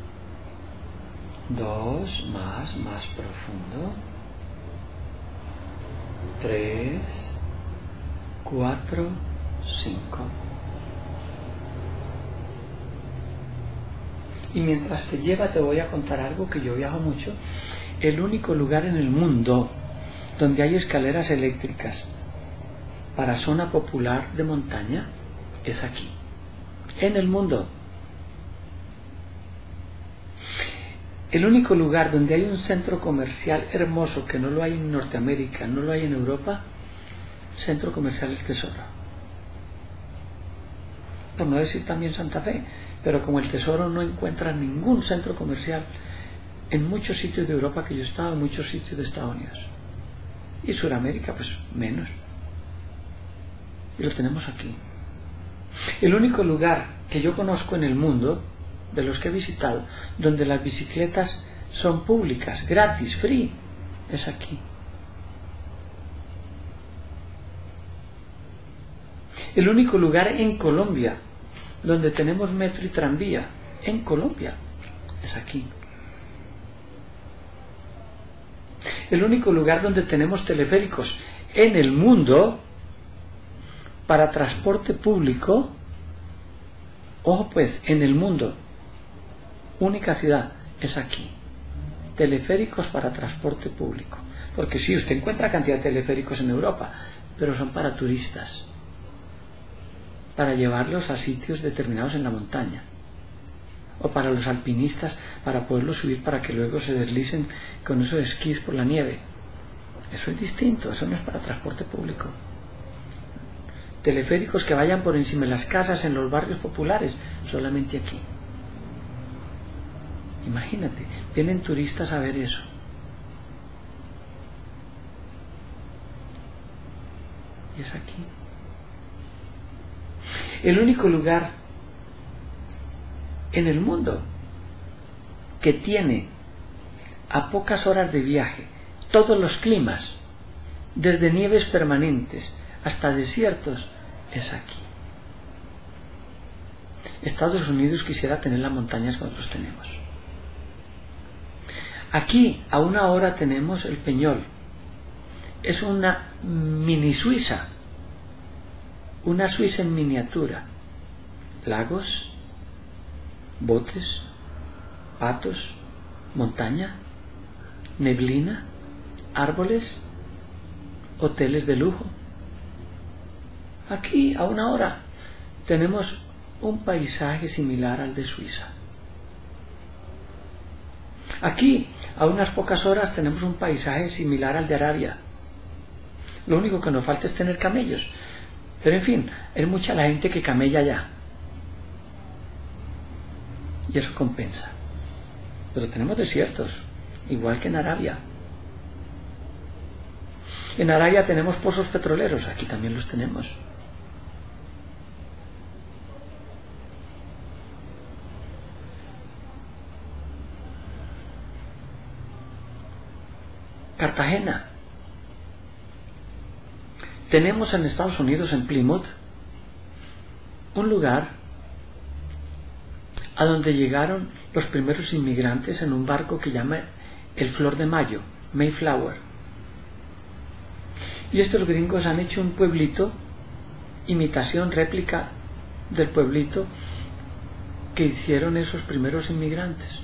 Speaker 1: Dos, más, más profundo. Tres, cuatro, cinco. Y mientras te lleva te voy a contar algo que yo viajo mucho. El único lugar en el mundo donde hay escaleras eléctricas para zona popular de montaña es aquí, en el mundo. El único lugar donde hay un centro comercial hermoso, que no lo hay en Norteamérica, no lo hay en Europa, Centro Comercial El Tesoro. Por no decir también Santa Fe, pero como el Tesoro no encuentra ningún centro comercial en muchos sitios de Europa que yo he estado, en muchos sitios de Estados Unidos. Y Sudamérica, pues menos. Y lo tenemos aquí. El único lugar que yo conozco en el mundo, de los que he visitado, donde las bicicletas son públicas, gratis, free, es aquí. El único lugar en Colombia donde tenemos metro y tranvía, en Colombia, es aquí. El único lugar donde tenemos teleféricos en el mundo para transporte público, ojo pues, en el mundo, única ciudad, es aquí. Teleféricos para transporte público. Porque sí, usted encuentra cantidad de teleféricos en Europa, pero son para turistas, para llevarlos a sitios determinados en la montaña, o para los alpinistas, para poderlos subir para que luego se deslicen con esos esquís por la nieve. Eso es distinto, eso no es para transporte público. Teleféricos que vayan por encima de las casas en los barrios populares, solamente aquí. Imagínate, vienen turistas a ver eso. Y es aquí. El único lugar en el mundo que tiene a pocas horas de viaje todos los climas, desde nieves permanentes hasta desiertos, es aquí. Estados Unidos quisiera tener las montañas que nosotros tenemos. Aquí a una hora tenemos el Peñol. Es una mini Suiza, una Suiza en miniatura. Lagos, botes, patos, montaña, neblina, árboles, hoteles de lujo. Aquí a una hora tenemos un paisaje similar al de Suiza. Aquí a unas pocas horas tenemos un paisaje similar al de Arabia. Lo único que nos falta es tener camellos. Pero en fin, es mucha la gente que camella allá. Y eso compensa. Pero tenemos desiertos, igual que en Arabia. En Arabia tenemos pozos petroleros, aquí también los tenemos. Cartagena. Tenemos en Estados Unidos, en Plymouth, un lugar a donde llegaron los primeros inmigrantes en un barco que llama el Flor de Mayo, Mayflower. Y estos gringos han hecho un pueblito, imitación, réplica del pueblito que hicieron esos primeros inmigrantes.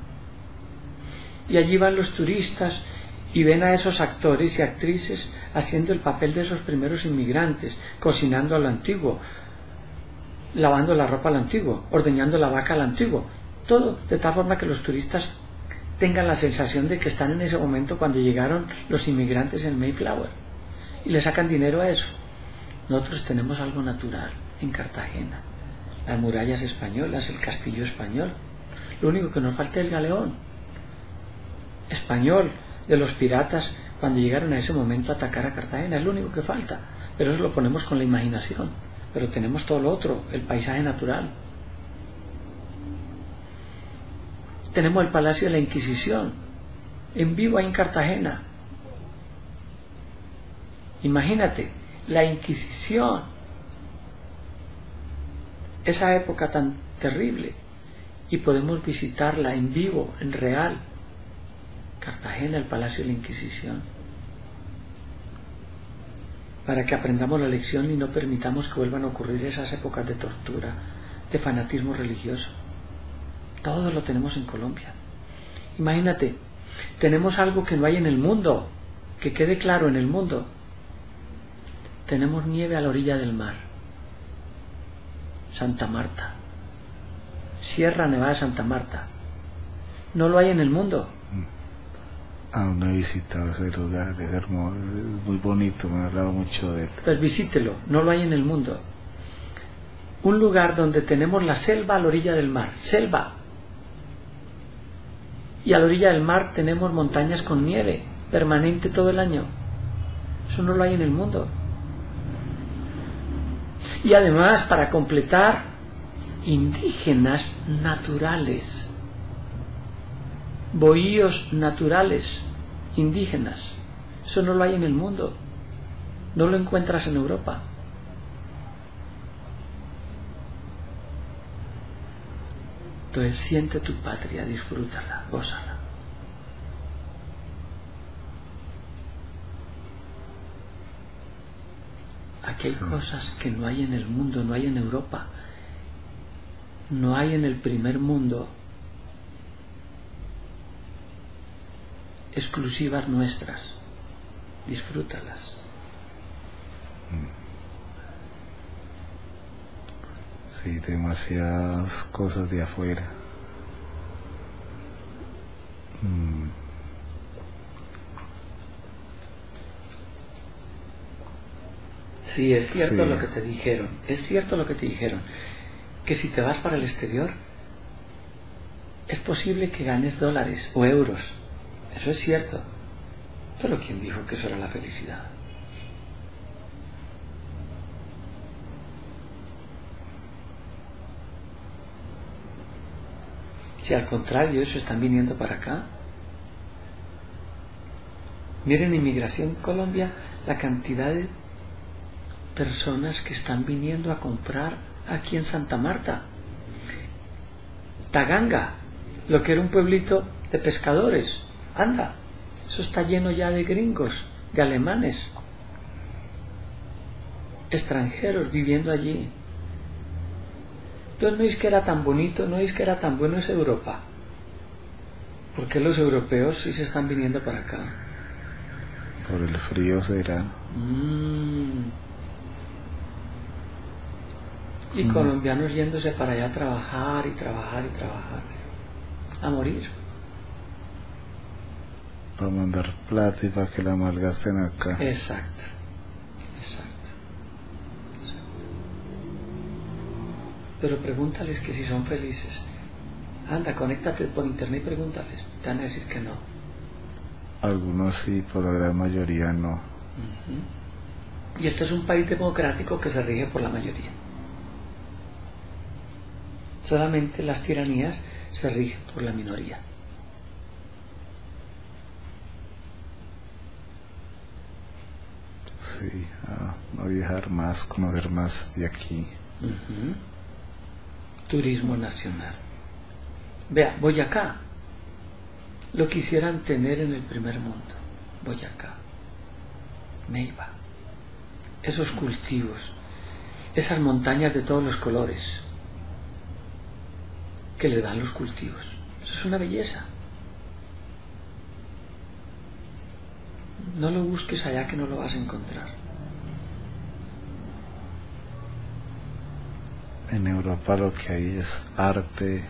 Speaker 1: Y allí van los turistas y ven a esos actores y actrices haciendo el papel de esos primeros inmigrantes, cocinando a lo antiguo, lavando la ropa a lo antiguo, ordeñando la vaca a lo antiguo, todo de tal forma que los turistas tengan la sensación de que están en ese momento cuando llegaron los inmigrantes en Mayflower, y le sacan dinero a eso. Nosotros tenemos algo natural en Cartagena, las murallas españolas, el castillo español. Lo único que nos falta es el galeón español de los piratas cuando llegaron a ese momento a atacar a Cartagena, es lo único que falta, pero eso lo ponemos con la imaginación. Pero tenemos todo lo otro, el paisaje natural. Tenemos el Palacio de la Inquisición, en vivo ahí en Cartagena. Imagínate, la Inquisición, esa época tan terrible, y podemos visitarla en vivo, en real. Cartagena, el Palacio de la Inquisición, para que aprendamos la lección y no permitamos que vuelvan a ocurrir esas épocas de tortura, de fanatismo religioso. Todo lo tenemos en Colombia. Imagínate, tenemos algo que no hay en el mundo, que quede claro, en el mundo. Tenemos nieve a la orilla del mar, Santa Marta, Sierra Nevada de Santa Marta. No lo hay en el mundo.
Speaker 2: Aún no he visitado ese lugar, es hermoso, es muy bonito, me han hablado mucho de él.
Speaker 1: Pues visítelo, no lo hay en el mundo. Un lugar donde tenemos la selva a la orilla del mar, selva. Y a la orilla del mar tenemos montañas con nieve, permanente todo el año. Eso no lo hay en el mundo. Y además, para completar, indígenas naturales. Bohíos naturales, indígenas. Eso no lo hay en el mundo. No lo encuentras en Europa. Entonces siente tu patria, disfrútala, gózala. Aquí hay sí. cosas que no hay en el mundo, no hay en Europa, no hay en el primer mundo. exclusivas nuestras. Disfrútalas.
Speaker 2: Sí, demasiadas cosas de afuera. Mm.
Speaker 1: Sí, es cierto
Speaker 2: Sí.
Speaker 1: lo que te dijeron, es cierto lo que te dijeron, que si te vas para el exterior, es posible que ganes dólares o euros, eso es cierto, pero ¿quién dijo que eso era la felicidad? Si al contrario ellos están viniendo para acá. Miren Inmigración Colombia, la cantidad de personas que están viniendo a comprar aquí en Santa Marta. Taganga, lo que era un pueblito de pescadores, anda, eso está lleno ya de gringos, de alemanes, extranjeros viviendo allí. Entonces no es que era tan bonito, no es que era tan bueno, es Europa. ¿Por qué los europeos sí se están viniendo para acá?
Speaker 2: Por el frío será.
Speaker 1: Mm. Y
Speaker 2: Mm.
Speaker 1: colombianos yéndose para allá a trabajar y trabajar y trabajar, a morir.
Speaker 2: Para mandar plata y para que la malgasten acá.
Speaker 1: Exacto, exacto, exacto. Pero pregúntales que si son felices. Anda, conéctate por internet y pregúntales. Te van a decir que no.
Speaker 2: Algunos sí, por la gran mayoría no.
Speaker 1: Uh-huh. Y esto es un país democrático que se rige por la mayoría. Solamente las tiranías se rigen por la minoría.
Speaker 2: Sí, a, a viajar más, conocer más de aquí.
Speaker 1: Uh-huh. Turismo nacional. Vea, Boyacá. Lo quisieran tener en el primer mundo. Boyacá, Neiva, esos cultivos, esas montañas de todos los colores que le dan los cultivos. Eso es una belleza. No lo busques allá que no lo vas a encontrar.
Speaker 2: En Europa lo que hay es arte,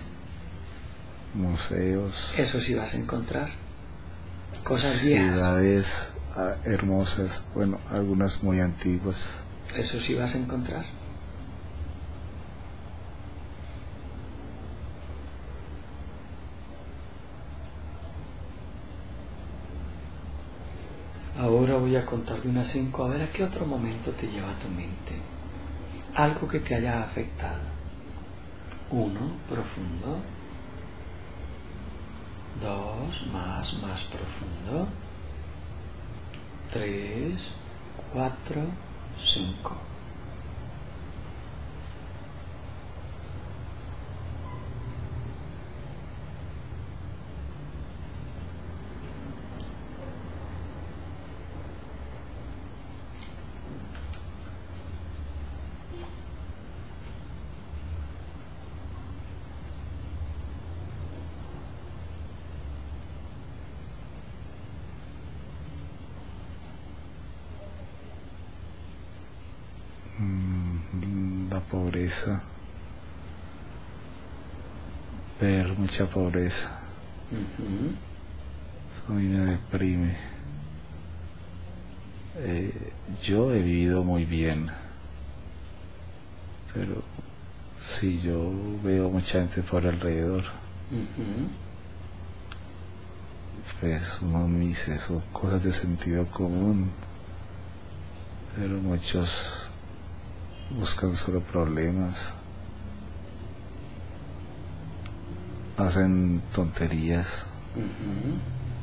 Speaker 2: museos,
Speaker 1: Eso sí vas a encontrar. Cosas viejas.
Speaker 2: ciudades ah, hermosas, bueno, algunas muy antiguas.
Speaker 1: Eso sí vas a encontrar. Ahora voy a contar de unas cinco, a ver a qué otro momento te lleva a tu mente. Algo que te haya afectado. Uno, profundo. Dos, más, más profundo. Tres, cuatro, cinco.
Speaker 2: Mm, la pobreza, ver mucha pobreza,
Speaker 1: Uh-huh.
Speaker 2: eso a mí me deprime. Eh, yo he vivido muy bien, pero si yo veo mucha gente por alrededor,
Speaker 1: Uh-huh.
Speaker 2: pues uno me dice, son cosas de sentido común, pero muchos buscan solo problemas, hacen tonterías.
Speaker 1: Uh-huh.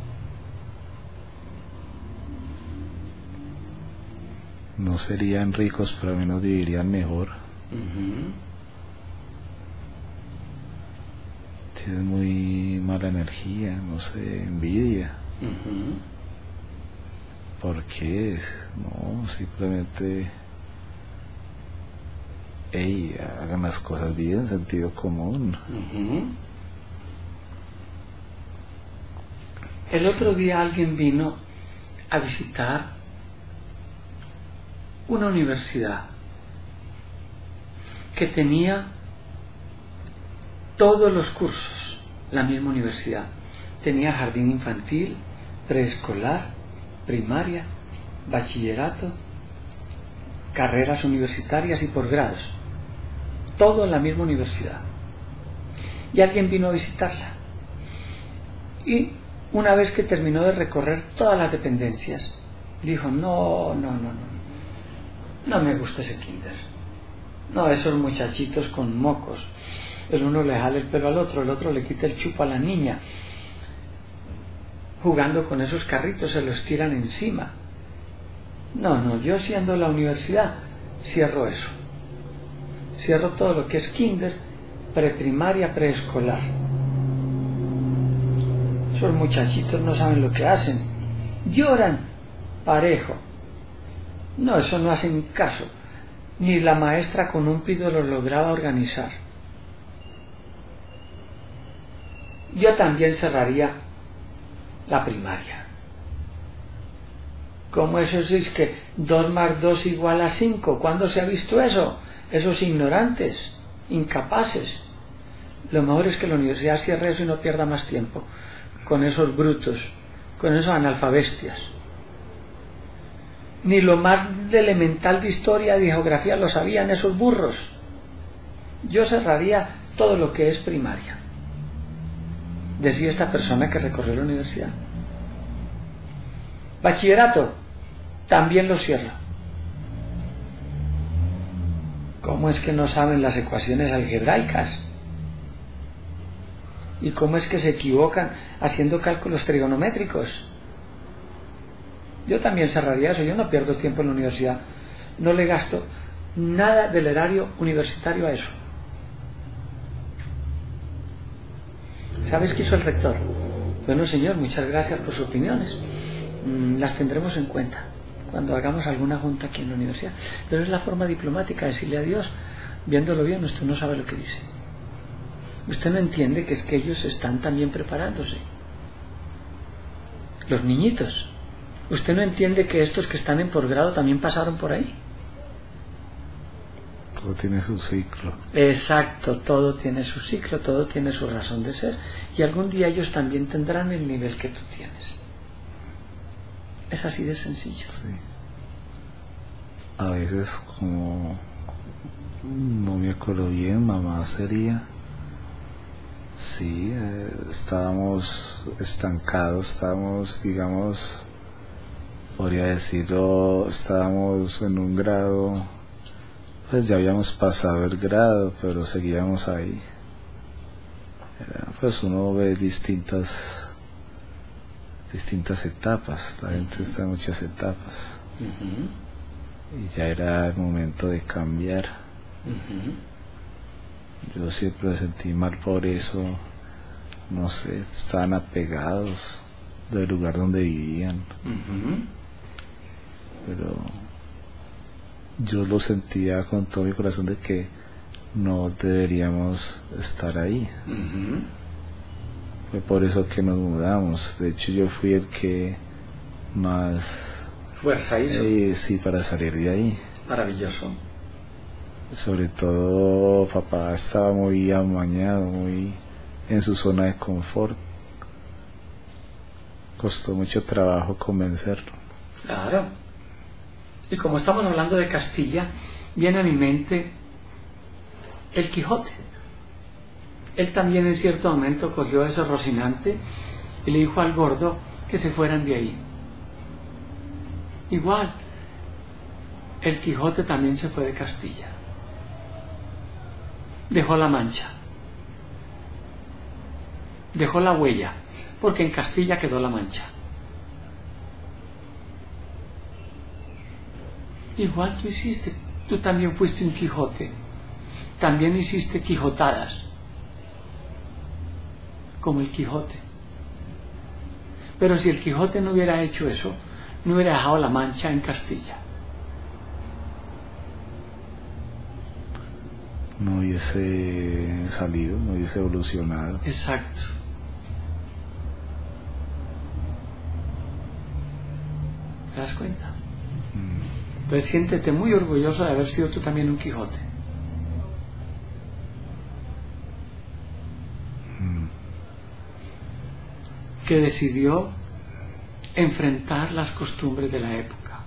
Speaker 2: No serían ricos, pero al menos vivirían mejor.
Speaker 1: Uh-huh.
Speaker 2: Tienen muy mala energía, no sé, envidia.
Speaker 1: Uh-huh.
Speaker 2: ¿Por qué? No, simplemente ey, hagan las cosas bien, sentido común.
Speaker 1: Uh-huh. El otro día alguien vino a visitar una universidad que tenía todos los cursos, la misma universidad. Tenía jardín infantil, preescolar, primaria, bachillerato, carreras universitarias y posgrados. Todo en la misma universidad. Y alguien vino a visitarla. Y una vez que terminó de recorrer todas las dependencias, dijo, no, no, no, no, no me gusta ese kinder. No, esos muchachitos con mocos. El uno le jala el pelo al otro, el otro le quita el chupo a la niña. Jugando con esos carritos se los tiran encima. No, no, yo siendo la universidad, cierro eso. Cierro todo lo que es kinder, preprimaria, preescolar. Esos muchachitos no saben lo que hacen. Lloran parejo. No, eso no hacen caso. Ni la maestra con un pido lo lograba organizar. Yo también cerraría la primaria. ¿Cómo eso es que dos más dos igual a cinco? ¿Cuándo se ha visto eso? Esos ignorantes, incapaces. Lo mejor es que la universidad cierre eso y no pierda más tiempo con esos brutos, con esos analfabestias. Ni lo más elemental de historia y de geografía lo sabían esos burros. Yo cerraría todo lo que es primaria, decía esta persona que recorrió la universidad. Bachillerato, también lo cierro. ¿Cómo es que no saben las ecuaciones algebraicas? ¿Y cómo es que se equivocan haciendo cálculos trigonométricos? Yo también cerraría eso. Yo no pierdo tiempo en la universidad. No le gasto nada del erario universitario a eso. ¿Sabes qué hizo el rector? Bueno, señor, muchas gracias por sus opiniones. Mm, las tendremos en cuenta cuando hagamos alguna junta aquí en la universidad. Pero es la forma diplomática de decirle a Dios, viéndolo bien, usted no sabe lo que dice. Usted no entiende que es que ellos están también preparándose. Los niñitos. Usted no entiende que estos que están en posgrado también pasaron por ahí.
Speaker 2: Todo tiene su ciclo.
Speaker 1: Exacto, todo tiene su ciclo, todo tiene su razón de ser. Y algún día ellos también tendrán el nivel que tú tienes. Es así de sencillo.
Speaker 2: Sí. A veces, como no me acuerdo bien, mamá sería, sí, eh, estábamos estancados, estábamos, digamos, podría decirlo, estábamos en un grado, pues ya habíamos pasado el grado, pero seguíamos ahí. Era, pues uno ve distintas distintas etapas, la gente está en muchas etapas. Uh-huh. Y ya era el momento de cambiar. Uh-huh. Yo siempre me sentí mal por eso, no sé, estaban apegados del lugar donde vivían. Uh-huh. Pero yo lo sentía con todo mi corazón de que no deberíamos estar ahí. Uh-huh. Fue por eso que nos mudamos. De hecho, yo fui el que más
Speaker 1: fuerza hizo.
Speaker 2: Eh, sí, para salir de ahí.
Speaker 1: Maravilloso.
Speaker 2: Sobre todo, papá estaba muy amañado, muy en su zona de confort. Costó mucho trabajo convencerlo.
Speaker 1: Claro. Y como estamos hablando de Castilla, viene a mi mente el Quijote. Él también en cierto momento cogió ese Rocinante y le dijo al gordo que se fueran de ahí. Igual, el Quijote también se fue de Castilla. Dejó la mancha. Dejó la huella, porque en Castilla quedó la mancha. Igual tú hiciste, tú también fuiste un Quijote. También hiciste quijotadas. Como el Quijote. Pero si el Quijote no hubiera hecho eso, no hubiera dejado la mancha en Castilla.
Speaker 2: No hubiese salido, no hubiese evolucionado.
Speaker 1: Exacto. ¿Te das cuenta? Entonces siéntete muy orgulloso de haber sido tú también un Quijote. Que decidió enfrentar las costumbres de la época.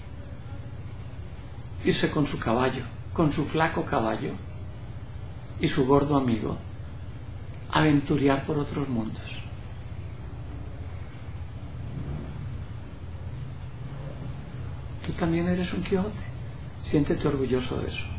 Speaker 1: Irse con su caballo, con su flaco caballo y su gordo amigo, aventurear por otros mundos. Tú también eres un Quijote. Siéntete orgulloso de eso.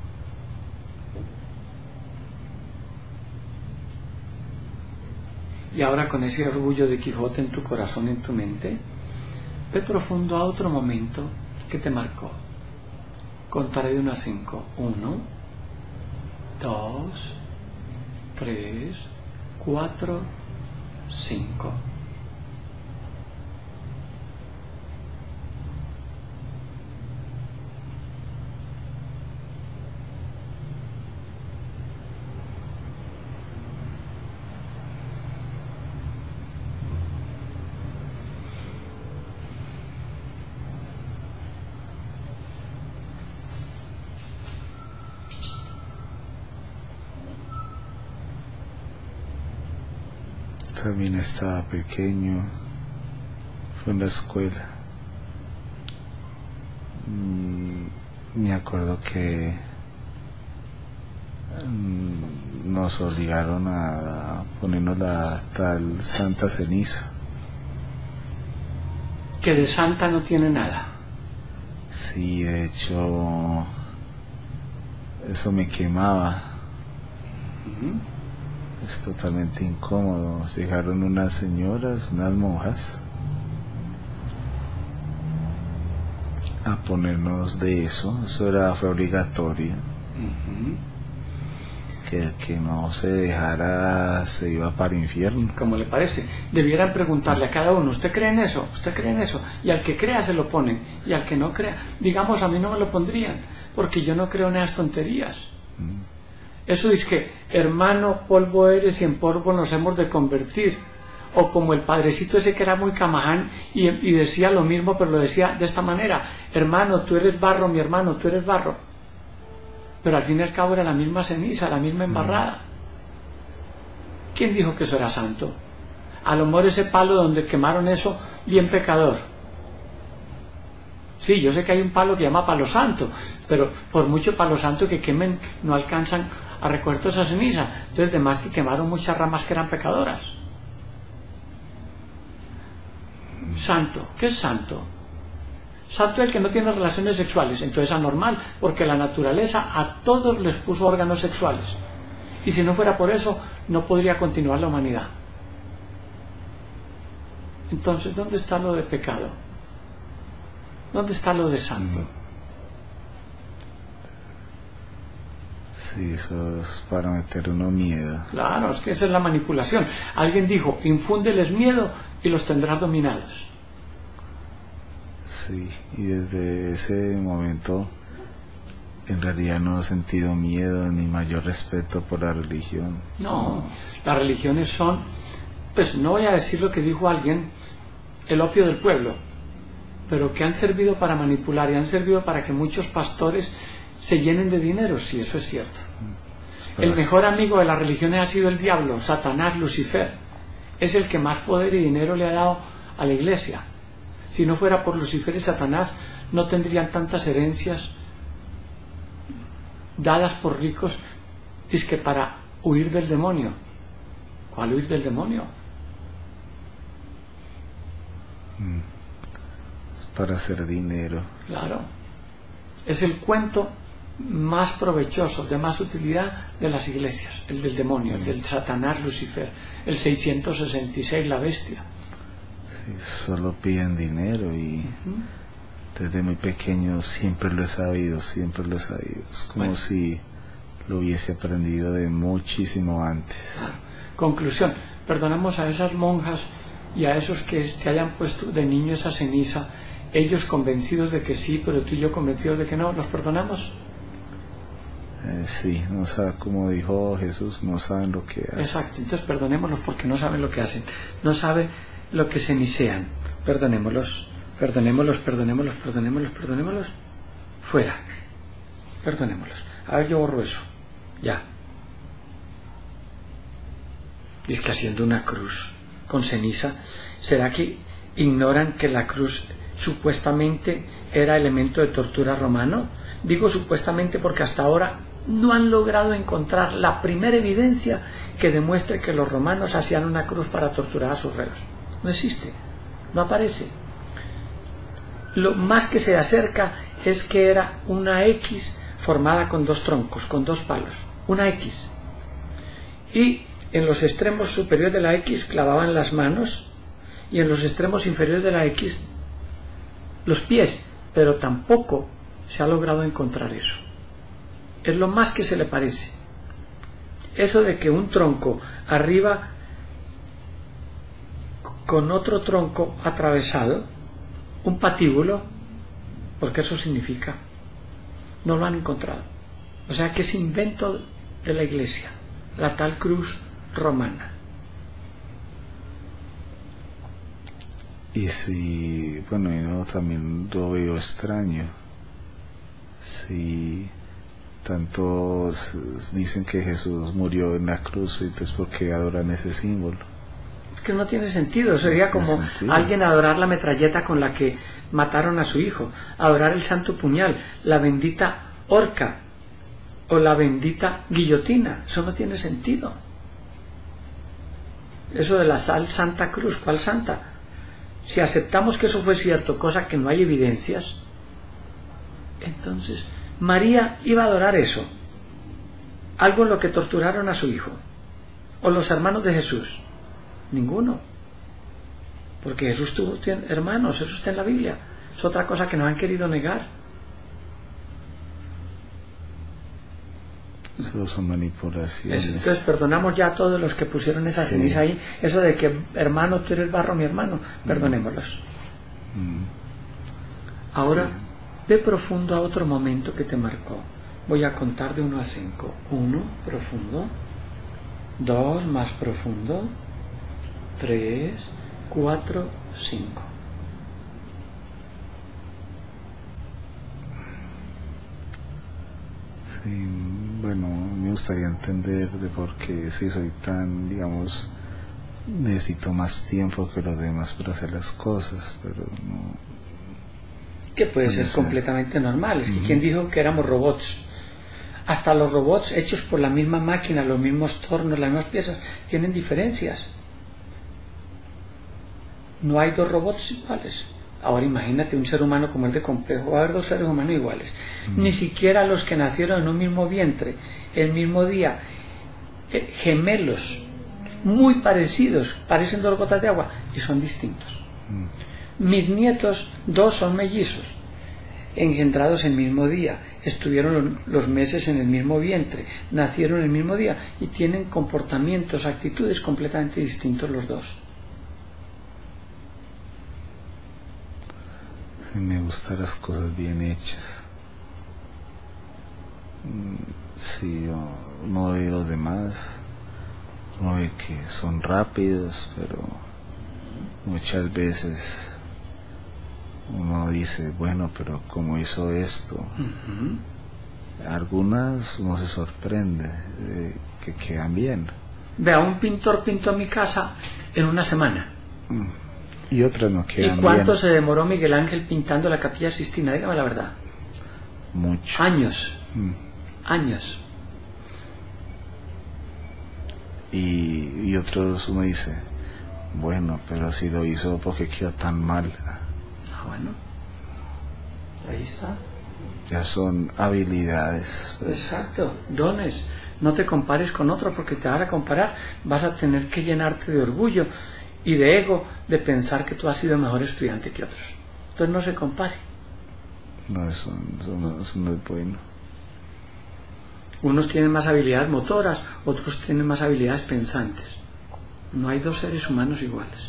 Speaker 1: Y ahora, con ese orgullo de Quijote en tu corazón y en tu mente, ve profundo a otro momento que te marcó. Contaré de uno a cinco. Uno, dos, tres, cuatro, cinco.
Speaker 2: También estaba pequeño, fue en la escuela. Mm, me acuerdo que mm, nos obligaron a ponernos la tal santa ceniza.
Speaker 1: Que de santa no tiene nada.
Speaker 2: Sí, de hecho, eso me quemaba.
Speaker 1: Uh-huh.
Speaker 2: Es totalmente incómodo. Llegaron unas señoras, unas monjas, a ponernos de eso. Eso era, fue obligatorio.
Speaker 1: Uh-huh.
Speaker 2: Que el que no se dejara se iba para el infierno.
Speaker 1: ¿Cómo le parece? Debieran preguntarle a cada uno: ¿usted cree en eso? ¿Usted cree en eso? Y al que crea se lo ponen, y al que no crea, digamos, a mí no me lo pondrían, porque yo no creo en esas tonterías. Mm. Eso dice que, hermano, polvo eres y en polvo nos hemos de convertir. O como el padrecito ese que era muy camaján y, y decía lo mismo, pero lo decía de esta manera: hermano, tú eres barro, mi hermano, tú eres barro. Pero al fin y al cabo era la misma ceniza, la misma embarrada. ¿Quién dijo que eso era santo? A lo mejor ese palo donde quemaron eso, bien pecador. Sí, yo sé que hay un palo que llama palo santo, pero por mucho palo santo que quemen no alcanzan a recoger toda esa ceniza. Entonces, además que quemaron muchas ramas que eran pecadoras. Santo, ¿qué es santo? Santo es el que no tiene relaciones sexuales. Entonces es anormal, porque la naturaleza a todos les puso órganos sexuales. Y si no fuera por eso, no podría continuar la humanidad. Entonces, ¿dónde está lo de pecado? ¿Dónde está lo de santo?
Speaker 2: Sí, eso es para meter uno miedo.
Speaker 1: Claro, es que esa es la manipulación. Alguien dijo: infúndeles miedo y los tendrás dominados.
Speaker 2: Sí, y desde ese momento en realidad no he sentido miedo ni mayor respeto por la religión.
Speaker 1: No, las religiones son, pues no voy a decir lo que dijo alguien, el opio del pueblo, pero que han servido para manipular y han servido para que muchos pastores se llenen de dinero. Sí, eso es cierto. El mejor amigo de las religiones ha sido el diablo, Satanás, Lucifer. Es el que más poder y dinero le ha dado a la iglesia. Si no fuera por Lucifer y Satanás, no tendrían tantas herencias dadas por ricos, dizque para huir del demonio. ¿Cuál huir del demonio?
Speaker 2: Mm. Es para hacer dinero.
Speaker 1: Claro. Es el cuento más provechoso, de más utilidad de las iglesias, el del demonio, el del Satanás, Lucifer, el seiscientos sesenta y seis, la bestia.
Speaker 2: Sí, solo piden dinero y uh-huh. Desde muy pequeño siempre lo he sabido, siempre lo he sabido. Es como bueno. Si lo hubiese aprendido de muchísimo antes.
Speaker 1: Ah, conclusión: perdonamos a esas monjas y a esos que te hayan puesto de niño esa ceniza, ellos convencidos de que sí, pero tú y yo convencidos de que no. ¿Los perdonamos?
Speaker 2: Eh, sí, no saben, como dijo Jesús, no saben lo que hacen.
Speaker 1: Exacto, entonces perdonémoslos porque no saben lo que hacen, no saben lo que cenicean. Perdonémoslos. Perdonémoslos, perdonémoslos, perdonémoslos, perdonémoslos. Fuera. Perdonémoslos. A ver, yo borro eso. Ya. Y es que haciendo una cruz con ceniza, ¿será que ignoran que la cruz supuestamente era elemento de tortura romano? Digo supuestamente porque hasta ahora no han logrado encontrar la primera evidencia que demuestre que los romanos hacían una cruz para torturar a sus reos. No existe, no aparece. Lo más que se acerca es que era una X formada con dos troncos, con dos palos, una X. Y en los extremos superiores de la X clavaban las manos y en los extremos inferiores de la X los pies, pero tampoco se ha logrado encontrar eso. Es lo más que se le parece. Eso de que un tronco arriba con otro tronco atravesado, un patíbulo, porque eso significa, no lo han encontrado. O sea que es invento de la Iglesia, la tal cruz romana.
Speaker 2: Y si, bueno, yo también lo veo extraño, si tantos dicen que Jesús murió en la cruz, entonces ¿por qué adoran ese símbolo?
Speaker 1: Que no tiene sentido, sería como sentido. Alguien adorar la metralleta con la que mataron a su hijo, adorar el santo puñal, la bendita horca o la bendita guillotina. Eso no tiene sentido. Eso de la sal Santa Cruz, ¿cuál santa? Si aceptamos que eso fue cierto, cosa que no hay evidencias, entonces María iba a adorar eso, algo en lo que torturaron a su hijo, o los hermanos de Jesús. Ninguno, porque Jesús tuvo hermanos, eso está en la Biblia. Es otra cosa que nos han querido negar.
Speaker 2: Eso son manipulaciones.
Speaker 1: Entonces perdonamos ya a todos los que pusieron esa sí. ceniza ahí. Eso de que hermano, tú eres barro, mi hermano, perdonémoslos. Mm. Ahora, sí. Ve profundo a otro momento que te marcó. Voy a contar de uno a cinco. Uno, profundo. Dos, más profundo. Tres, cuatro, cinco.
Speaker 2: Sí, bueno, me gustaría entender de por qué si soy tan, digamos, necesito más tiempo que los demás para hacer las cosas, pero no...
Speaker 1: Que puede ser completamente normal. Es que uh-huh. ¿Quién dijo que éramos robots? Hasta los robots hechos por la misma máquina, los mismos tornos, las mismas piezas, tienen diferencias. No hay dos robots iguales. Ahora imagínate un ser humano como el de complejo, va a haber dos seres humanos iguales. Mm. Ni siquiera los que nacieron en un mismo vientre, el mismo día, eh, gemelos, muy parecidos, parecen dos gotas de agua y son distintos. Mm. Mis nietos, dos son mellizos, engendrados el mismo día, estuvieron los meses en el mismo vientre, nacieron el mismo día y tienen comportamientos, actitudes completamente distintos los dos.
Speaker 2: Me gustan las cosas bien hechas. Si yo no veo los demás, no ve que son rápidos, pero muchas veces uno dice, bueno, pero ¿cómo hizo esto? Uh-huh. Algunas uno se sorprende eh, que quedan bien.
Speaker 1: Vea, un pintor pintó mi casa en una semana.
Speaker 2: Mm. Y otras no quedan
Speaker 1: ¿Y cuánto
Speaker 2: bien.
Speaker 1: se demoró Miguel Ángel pintando la Capilla Sistina? Dígame la verdad.
Speaker 2: Mucho.
Speaker 1: Años.
Speaker 2: Mm.
Speaker 1: Años.
Speaker 2: Y, y otros uno dice, bueno, pero si lo hizo porque quedó tan mal.
Speaker 1: Ah, bueno. Ahí está.
Speaker 2: Ya son habilidades.
Speaker 1: Pues. Exacto, dones. No te compares con otro porque te van a comparar. Vas a tener que llenarte de orgullo y de ego de pensar que tú has sido mejor estudiante que otros. Entonces no se compare.
Speaker 2: No, eso, eso, no, eso no es bueno.
Speaker 1: Unos tienen más habilidades motoras, otros tienen más habilidades pensantes. No hay dos seres humanos iguales.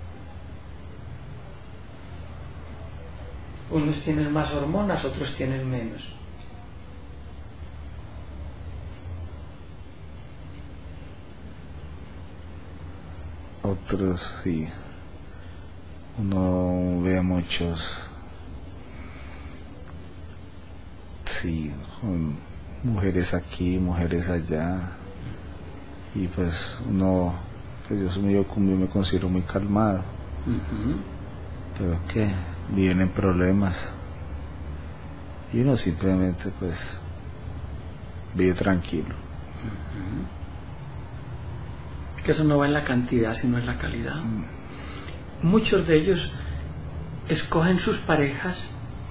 Speaker 1: Unos tienen más hormonas, otros tienen menos.
Speaker 2: Otros sí. uno ve a muchos, sí, con mujeres aquí, mujeres allá, y pues uno, pues yo, soy, yo, yo me considero muy calmado, uh-huh. pero que vienen problemas y uno simplemente pues vive tranquilo.
Speaker 1: Uh-huh. Que eso no va en la cantidad sino en la calidad. Uh-huh. Muchos de ellos escogen sus parejas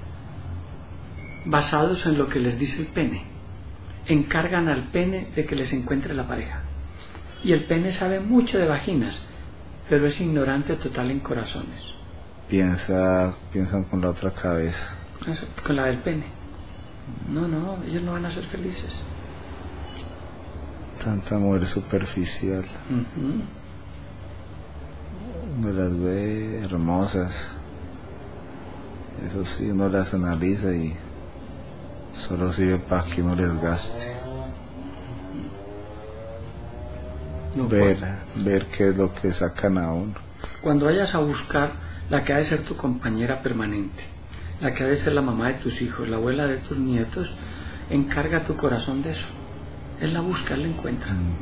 Speaker 1: basados en lo que les dice el pene. Encargan al pene de que les encuentre la pareja. Y el pene sabe mucho de vaginas, pero es ignorante total en corazones.
Speaker 2: Piensa, piensan con la otra cabeza.
Speaker 1: Con la del pene. No, no, ellos no van a ser felices.
Speaker 2: Tanta mujer superficial.
Speaker 1: Uh-huh.
Speaker 2: Uno las ve hermosas. Eso sí, uno las analiza y solo sirve para que uno les gaste. No ver, ver qué es lo que sacan a uno.
Speaker 1: Cuando vayas a buscar la que ha de ser tu compañera permanente, la que ha de ser la mamá de tus hijos, la abuela de tus nietos, encarga tu corazón de eso. Él la busca, él la encuentra. Mm.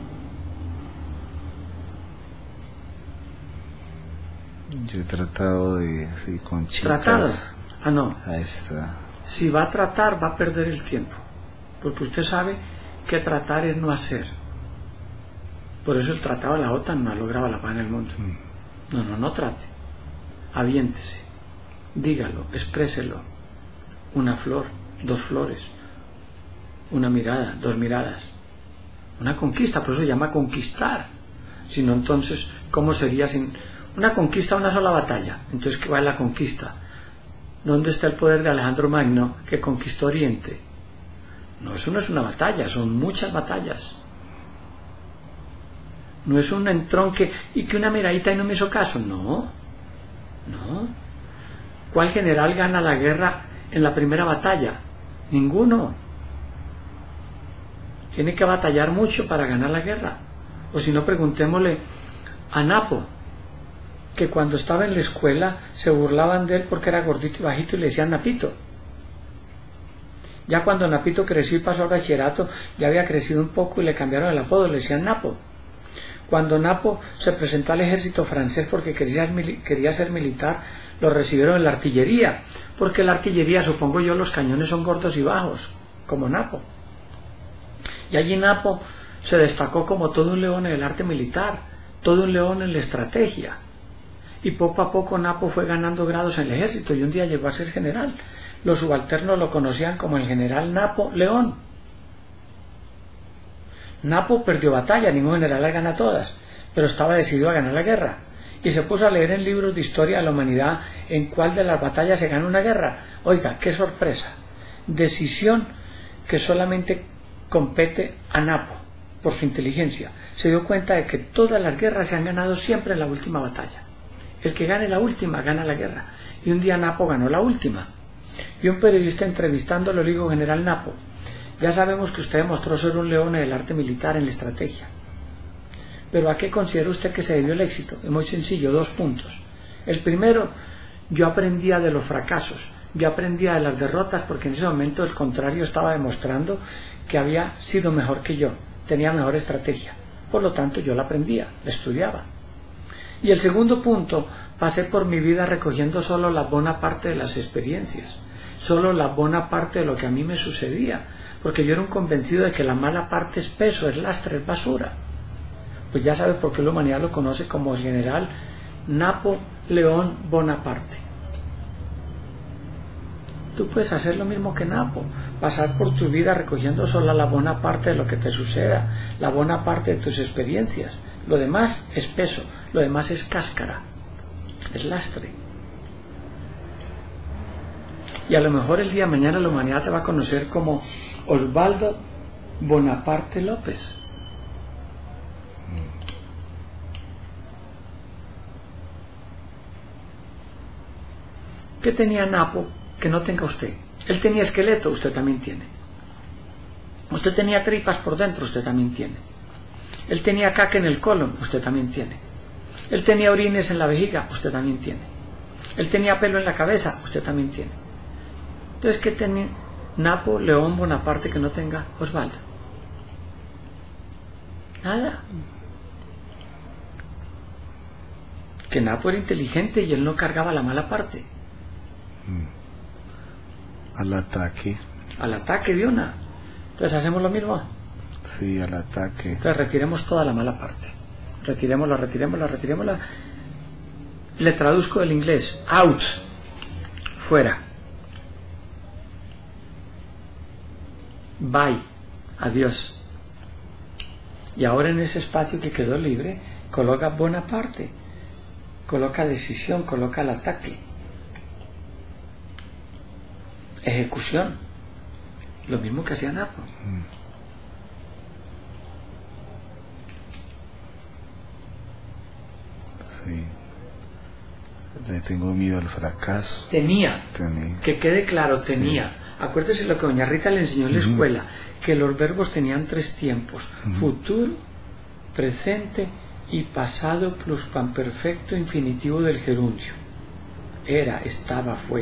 Speaker 2: Yo he tratado de, sí, con chicas.
Speaker 1: ¿Tratado? Ah, no.
Speaker 2: Ahí está.
Speaker 1: Si va a tratar, va a perder el tiempo. Porque usted sabe que tratar es no hacer. Por eso el tratado de la OTAN no ha logrado la paz en el mundo. Mm. No, no, no trate. Aviéntese. Dígalo, expréselo. Una flor, dos flores. Una mirada, dos miradas. Una conquista, por eso se llama conquistar. Si no, entonces, ¿cómo sería sin una conquista, una sola batalla? Entonces, ¿qué va en la conquista? ¿Dónde está el poder de Alejandro Magno que conquistó Oriente? No, eso no es una batalla, son muchas batallas. No es un entronque y que una miradita y no me hizo caso, no. No. ¿Cuál general gana la guerra en la primera batalla? Ninguno. Tiene que batallar mucho para ganar la guerra. O si no, preguntémosle a Napo, que cuando estaba en la escuela se burlaban de él porque era gordito y bajito y le decían Napito. Ya cuando Napito creció y pasó al bachillerato, ya había crecido un poco y le cambiaron el apodo, le decían Napo. Cuando Napo se presentó al ejército francés porque quería, quería ser militar, lo recibieron en la artillería, porque la artillería, supongo yo, los cañones son gordos y bajos, como Napo. Y allí Napo se destacó como todo un león en el arte militar, todo un león en la estrategia. Y poco a poco Napo fue ganando grados en el ejército y un día llegó a ser general. Los subalternos lo conocían como el general Napo León. Napo perdió batalla, ningún general las gana todas, pero estaba decidido a ganar la guerra. Y se puso a leer en libros de historia de la humanidad en cuál de las batallas se gana una guerra. Oiga, qué sorpresa. Decisión que solamente compete a Napo por su inteligencia. Se dio cuenta de que todas las guerras se han ganado siempre en la última batalla. El que gane la última gana la guerra. Y un día Napo ganó la última. Y un periodista entrevistándolo le dijo: general Napo, ya sabemos que usted demostró ser un león en el arte militar, en la estrategia. Pero ¿a qué considera usted que se debió el éxito? Es muy sencillo, dos puntos. El primero, yo aprendía de los fracasos, yo aprendía de las derrotas, porque en ese momento el contrario estaba demostrando que había sido mejor que yo, tenía mejor estrategia. Por lo tanto, yo la aprendía, la estudiaba. Y el segundo punto, pasé por mi vida recogiendo solo la buena parte de las experiencias, solo la buena parte de lo que a mí me sucedía, porque yo era un convencido de que la mala parte es peso, es lastre, es basura. Pues ya sabes por qué la humanidad lo conoce como el general Napoleón Bonaparte. Tú puedes hacer lo mismo que Napo, pasar por tu vida recogiendo solo la buena parte de lo que te suceda, la buena parte de tus experiencias. Lo demás es peso, lo demás es cáscara, es lastre. Y a lo mejor el día de mañana la humanidad te va a conocer como Osvaldo Bonaparte López. ¿Qué tenía Napo que no tenga usted? Él tenía esqueleto, usted también tiene. Usted tenía tripas por dentro, usted también tiene. Él tenía caca en el colon, usted también tiene. Él tenía orines en la vejiga, usted también tiene. Él tenía pelo en la cabeza, usted también tiene. Entonces, ¿qué tiene Napo, León Bonaparte que no tenga Osvaldo? Nada. Que Napo era inteligente y él no cargaba la mala parte.
Speaker 2: Al ataque.
Speaker 1: Al ataque de una. Entonces, ¿hacemos lo mismo?
Speaker 2: Sí, al ataque.
Speaker 1: Entonces, retiremos toda la mala parte. Retirémosla, retirémosla, retirémosla. Le traduzco del inglés. Out. Fuera. Bye. Adiós. Y ahora en ese espacio que quedó libre, coloca Bonaparte. Coloca decisión, coloca el ataque. Ejecución. Lo mismo que hacía Napo.
Speaker 2: Sí. Le tengo miedo al fracaso.
Speaker 1: Tenía.
Speaker 2: Tenía.
Speaker 1: Que quede claro, tenía. Sí. Acuérdese lo que doña Rita le enseñó en la uh-huh. escuela, que los verbos tenían tres tiempos. Uh-huh. Futuro, presente y pasado pluscuamperfecto infinitivo del gerundio. Era, estaba, fue.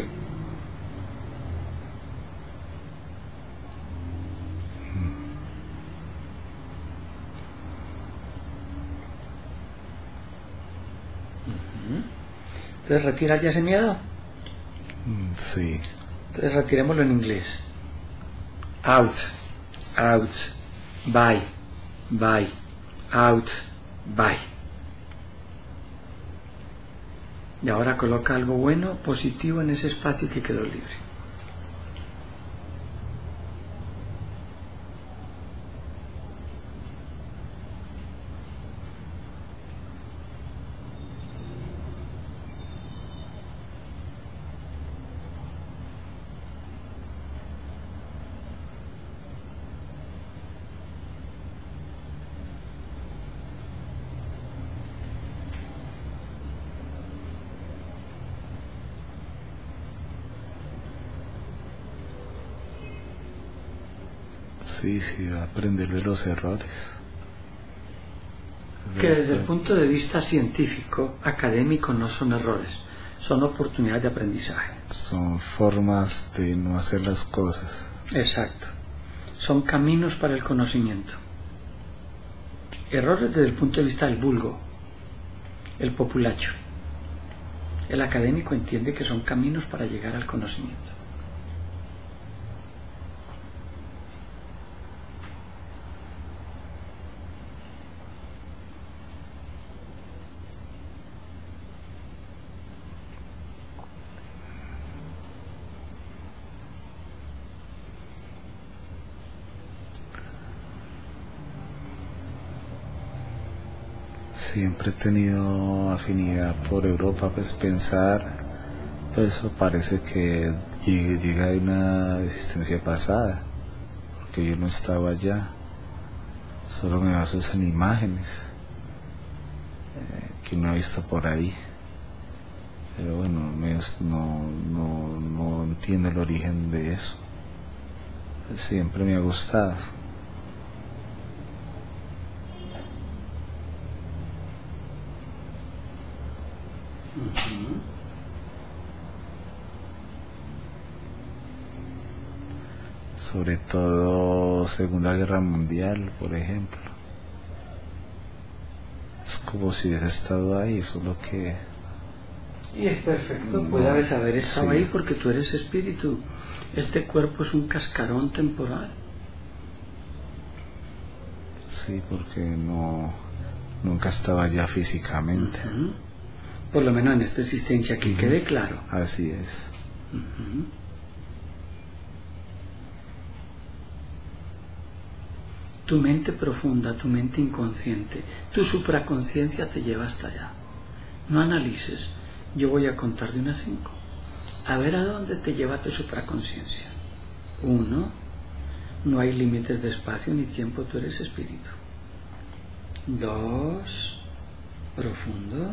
Speaker 1: Uh-huh. Entonces, ¿retira ya ese miedo?
Speaker 2: Sí.
Speaker 1: Entonces, retirémoslo en inglés. Out, out, bye, bye, out, bye. Y ahora coloca algo bueno, positivo en ese espacio que quedó libre.
Speaker 2: Sí, sí, va a aprender de los errores.
Speaker 1: Que desde el punto de vista científico, académico, no son errores, son oportunidades de aprendizaje.
Speaker 2: Son formas de no hacer las cosas.
Speaker 1: Exacto. Son caminos para el conocimiento. Errores desde el punto de vista del vulgo, el populacho. El académico entiende que son caminos para llegar al conocimiento.
Speaker 2: Siempre he tenido afinidad por Europa, pues pensar, pues eso parece que llega, llega de una existencia pasada, porque yo no estaba allá, solo me baso en imágenes eh, que uno ha visto por ahí, pero bueno, me, no, no, no entiendo el origen de eso, siempre me ha gustado.
Speaker 1: Uh-huh.
Speaker 2: Sobre todo Segunda Guerra Mundial, por ejemplo. Es como si hubiese estado ahí, eso es lo que...
Speaker 1: Y es perfecto, no, puede haber haber estado sí. ahí porque tú eres espíritu. Este cuerpo es un cascarón temporal.
Speaker 2: Sí, porque no nunca estaba allá físicamente.
Speaker 1: Uh-huh. Por lo menos en esta existencia, que uh-huh. quede claro.
Speaker 2: Así es.
Speaker 1: Uh-huh. Tu mente profunda, tu mente inconsciente, tu supraconsciencia te lleva hasta allá. No analices. Yo voy a contar de una a cinco. A ver a dónde te lleva tu supraconsciencia. Uno, no hay límites de espacio ni tiempo, tú eres espíritu. Dos, profundo.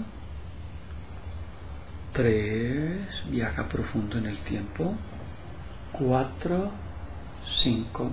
Speaker 1: Tres, viaja profundo en el tiempo. Cuatro, cinco.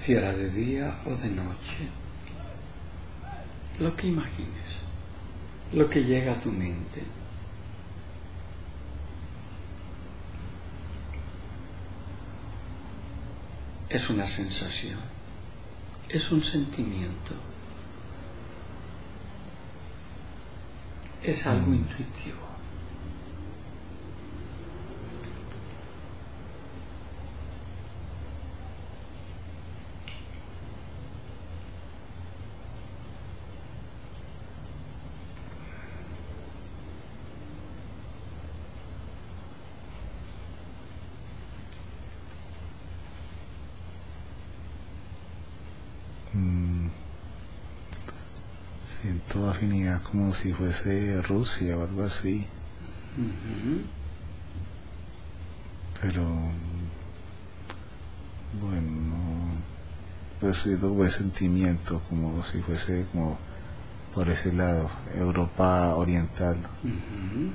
Speaker 3: si era de día o de noche, lo que imagines, lo que llega a tu mente. Es una sensación, es un sentimiento, es algo intuitivo.
Speaker 2: Siento afinidad como si fuese Rusia o algo así.
Speaker 3: Uh-huh.
Speaker 2: Pero bueno, pues siento buen sentimiento, como si fuese como por ese lado, Europa oriental.
Speaker 3: Uh-huh.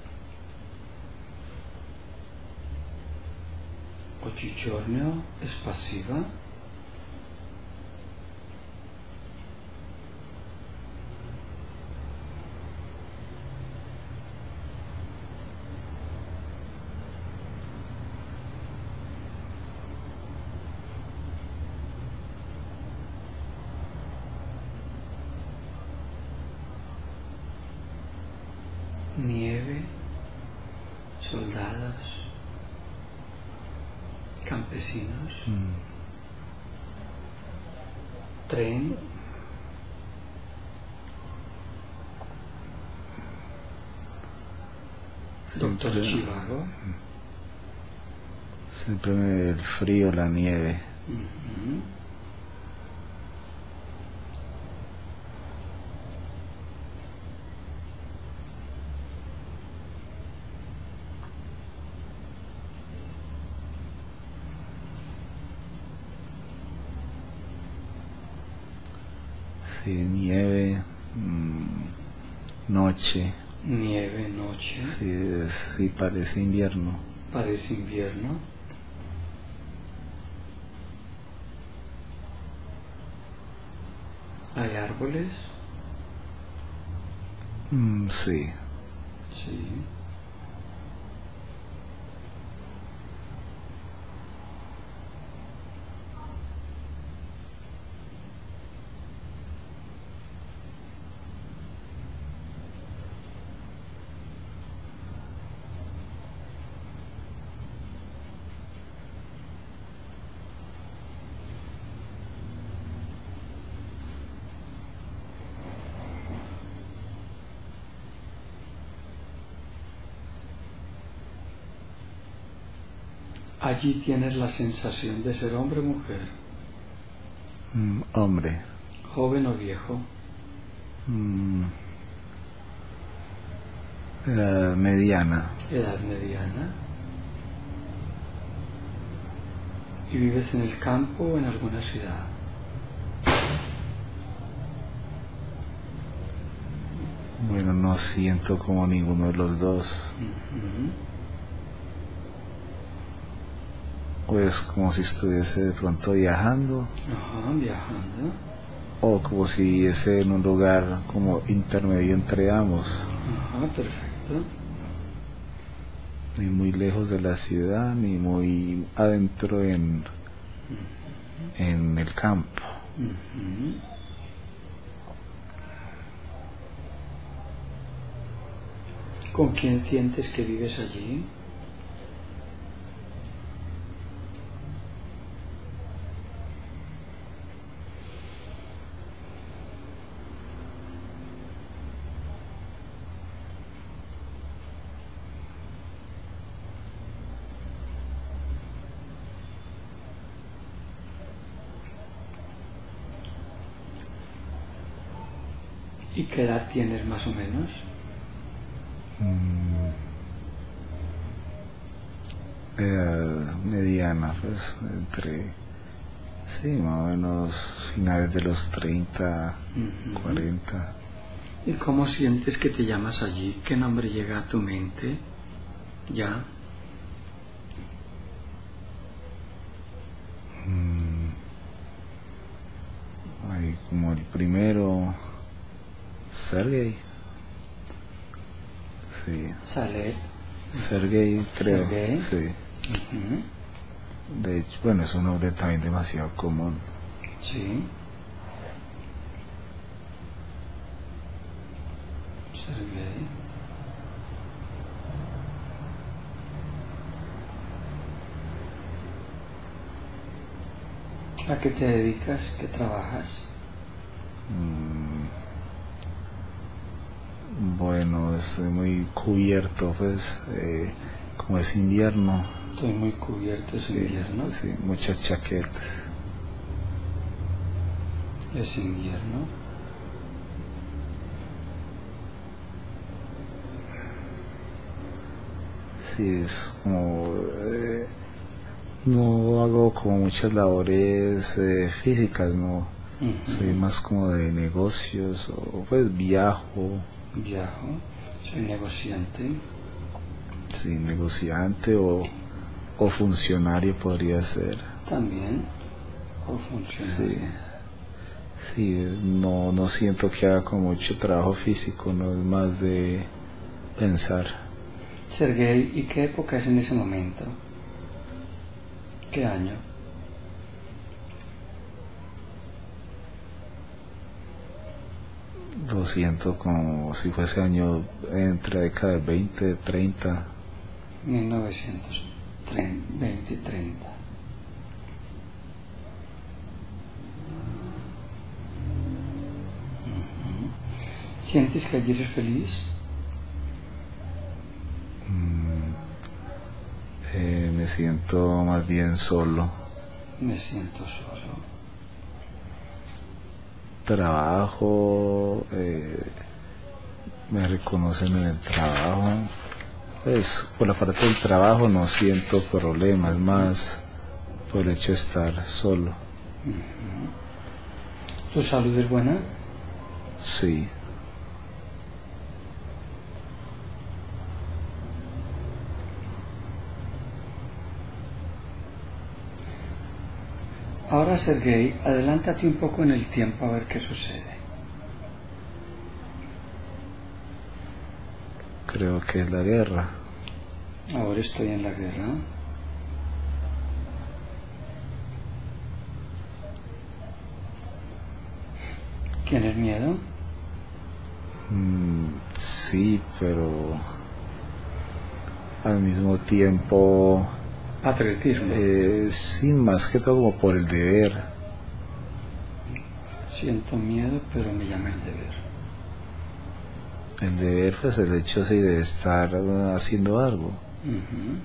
Speaker 3: Oggigiorno es pasiva. Nieve, soldados, campesinos,
Speaker 2: Mm.
Speaker 3: tren, doctor
Speaker 2: Siempre,
Speaker 3: Chivago.
Speaker 2: siempre me- el frío, la nieve.
Speaker 3: Uh-huh.
Speaker 2: Sí, nieve, mm, noche,
Speaker 3: Nieve, noche,
Speaker 2: sí, es- sí parece invierno.
Speaker 3: parece invierno. Hay árboles,
Speaker 2: Mm, sí,
Speaker 3: sí. Allí tienes la sensación de ser hombre o mujer,
Speaker 2: Mm, hombre,
Speaker 3: joven o viejo,
Speaker 2: mm, edad mediana.
Speaker 3: edad mediana. ¿Y vives en el campo o en alguna ciudad?
Speaker 2: Bueno, no siento como ninguno de los dos.
Speaker 3: Uh-huh.
Speaker 2: Pues como si estuviese de pronto viajando
Speaker 3: Ajá, viajando.
Speaker 2: o como si viviese en un lugar como intermedio entre ambos,
Speaker 3: Ajá, perfecto.
Speaker 2: ni muy lejos de la ciudad ni muy adentro en, en el campo.
Speaker 3: Uh-huh. ¿Con quién sientes que vives allí? ¿Y qué edad tienes más o menos?
Speaker 2: Mm, edad mediana, pues entre, sí, más o menos finales de los treinta,
Speaker 3: Uh-huh.
Speaker 2: cuarenta.
Speaker 3: ¿Y cómo sientes que te llamas allí? ¿Qué nombre llega a tu mente? ¿Ya?
Speaker 2: Mm, como el primero, Sergey. Sí.
Speaker 3: Sale.
Speaker 2: Sergey, creo.
Speaker 3: Sergey.
Speaker 2: Sí.
Speaker 3: Uh-huh.
Speaker 2: De hecho, bueno, es un nombre también demasiado común.
Speaker 3: Sí. Sergey. ¿A qué te dedicas? ¿Qué trabajas?
Speaker 2: Mm, bueno, estoy muy cubierto, pues, eh, como es invierno.
Speaker 3: Estoy muy cubierto, es
Speaker 2: Sí,
Speaker 3: invierno.
Speaker 2: sí, muchas chaquetas.
Speaker 3: Es invierno.
Speaker 2: Sí, es como... eh, no hago como muchas labores eh, físicas, no.
Speaker 3: Uh-huh.
Speaker 2: Soy más como de negocios, o pues viajo.
Speaker 3: Viajo. Soy negociante.
Speaker 2: Sí, negociante o, o funcionario podría ser.
Speaker 3: También. O funcionario.
Speaker 2: Sí, sí, no, no siento que haga como mucho trabajo físico, no es más de pensar.
Speaker 3: Sergey, ¿y qué época es en ese momento? ¿Qué año?
Speaker 2: Lo siento como si fuese año entre década del veinte, treinta.
Speaker 3: mil novecientos veinte y treinta. Uh-huh. ¿Sientes que allí eres feliz?
Speaker 2: Mm, eh, me siento más bien solo.
Speaker 3: Me siento solo.
Speaker 2: Trabajo, eh, me reconocen en el trabajo. Pues por la parte del trabajo no siento problemas, más por el hecho de estar solo.
Speaker 3: Uh-huh. ¿Tu salud es buena?
Speaker 2: Sí.
Speaker 3: Ahora, Sergey, adelántate un poco en el tiempo a ver qué sucede.
Speaker 2: Creo que es la guerra.
Speaker 3: Ahora estoy en la guerra. ¿Tienes miedo?
Speaker 2: Mm, sí, pero al mismo tiempo...
Speaker 3: Patriotismo.
Speaker 2: Eh, sí, más que todo como por el deber.
Speaker 3: Siento miedo, pero me llama el deber.
Speaker 2: El deber, pues el hecho sí de estar uh, haciendo algo.
Speaker 3: Uh-huh.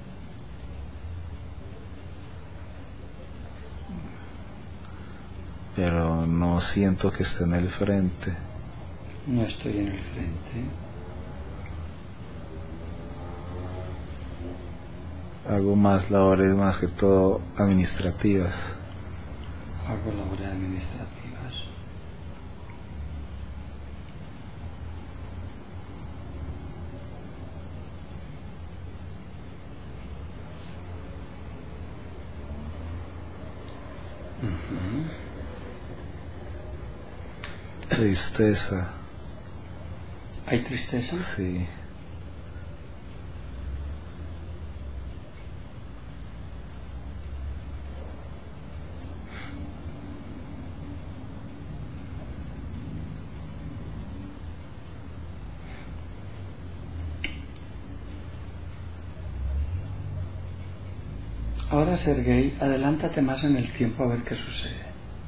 Speaker 2: Pero no siento que esté en el frente.
Speaker 3: No estoy en el frente.
Speaker 2: Hago más labores, más que todo administrativas.
Speaker 3: Hago labores administrativas. Uh-huh.
Speaker 2: Tristeza.
Speaker 3: ¿Hay tristeza?
Speaker 2: Sí.
Speaker 3: Ahora, Sergey, adelántate más en el tiempo a ver qué sucede.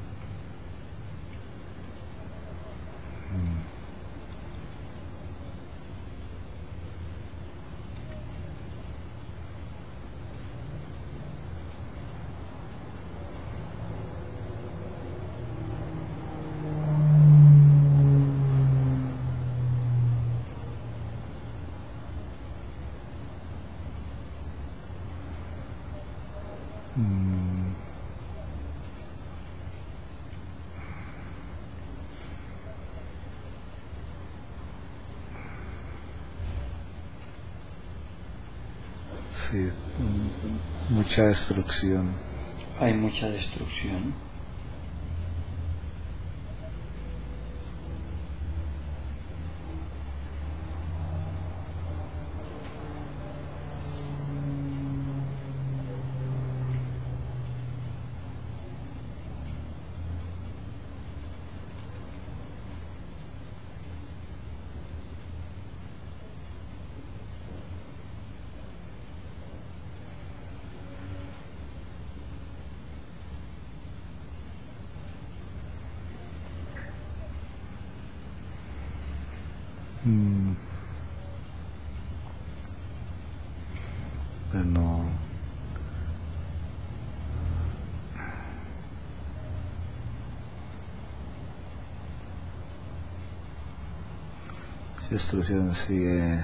Speaker 2: Mm. Sí, mm, mucha destrucción.
Speaker 3: Hay mucha destrucción.
Speaker 2: Mm. Pues no. Sí, destrucción, sí. Eh,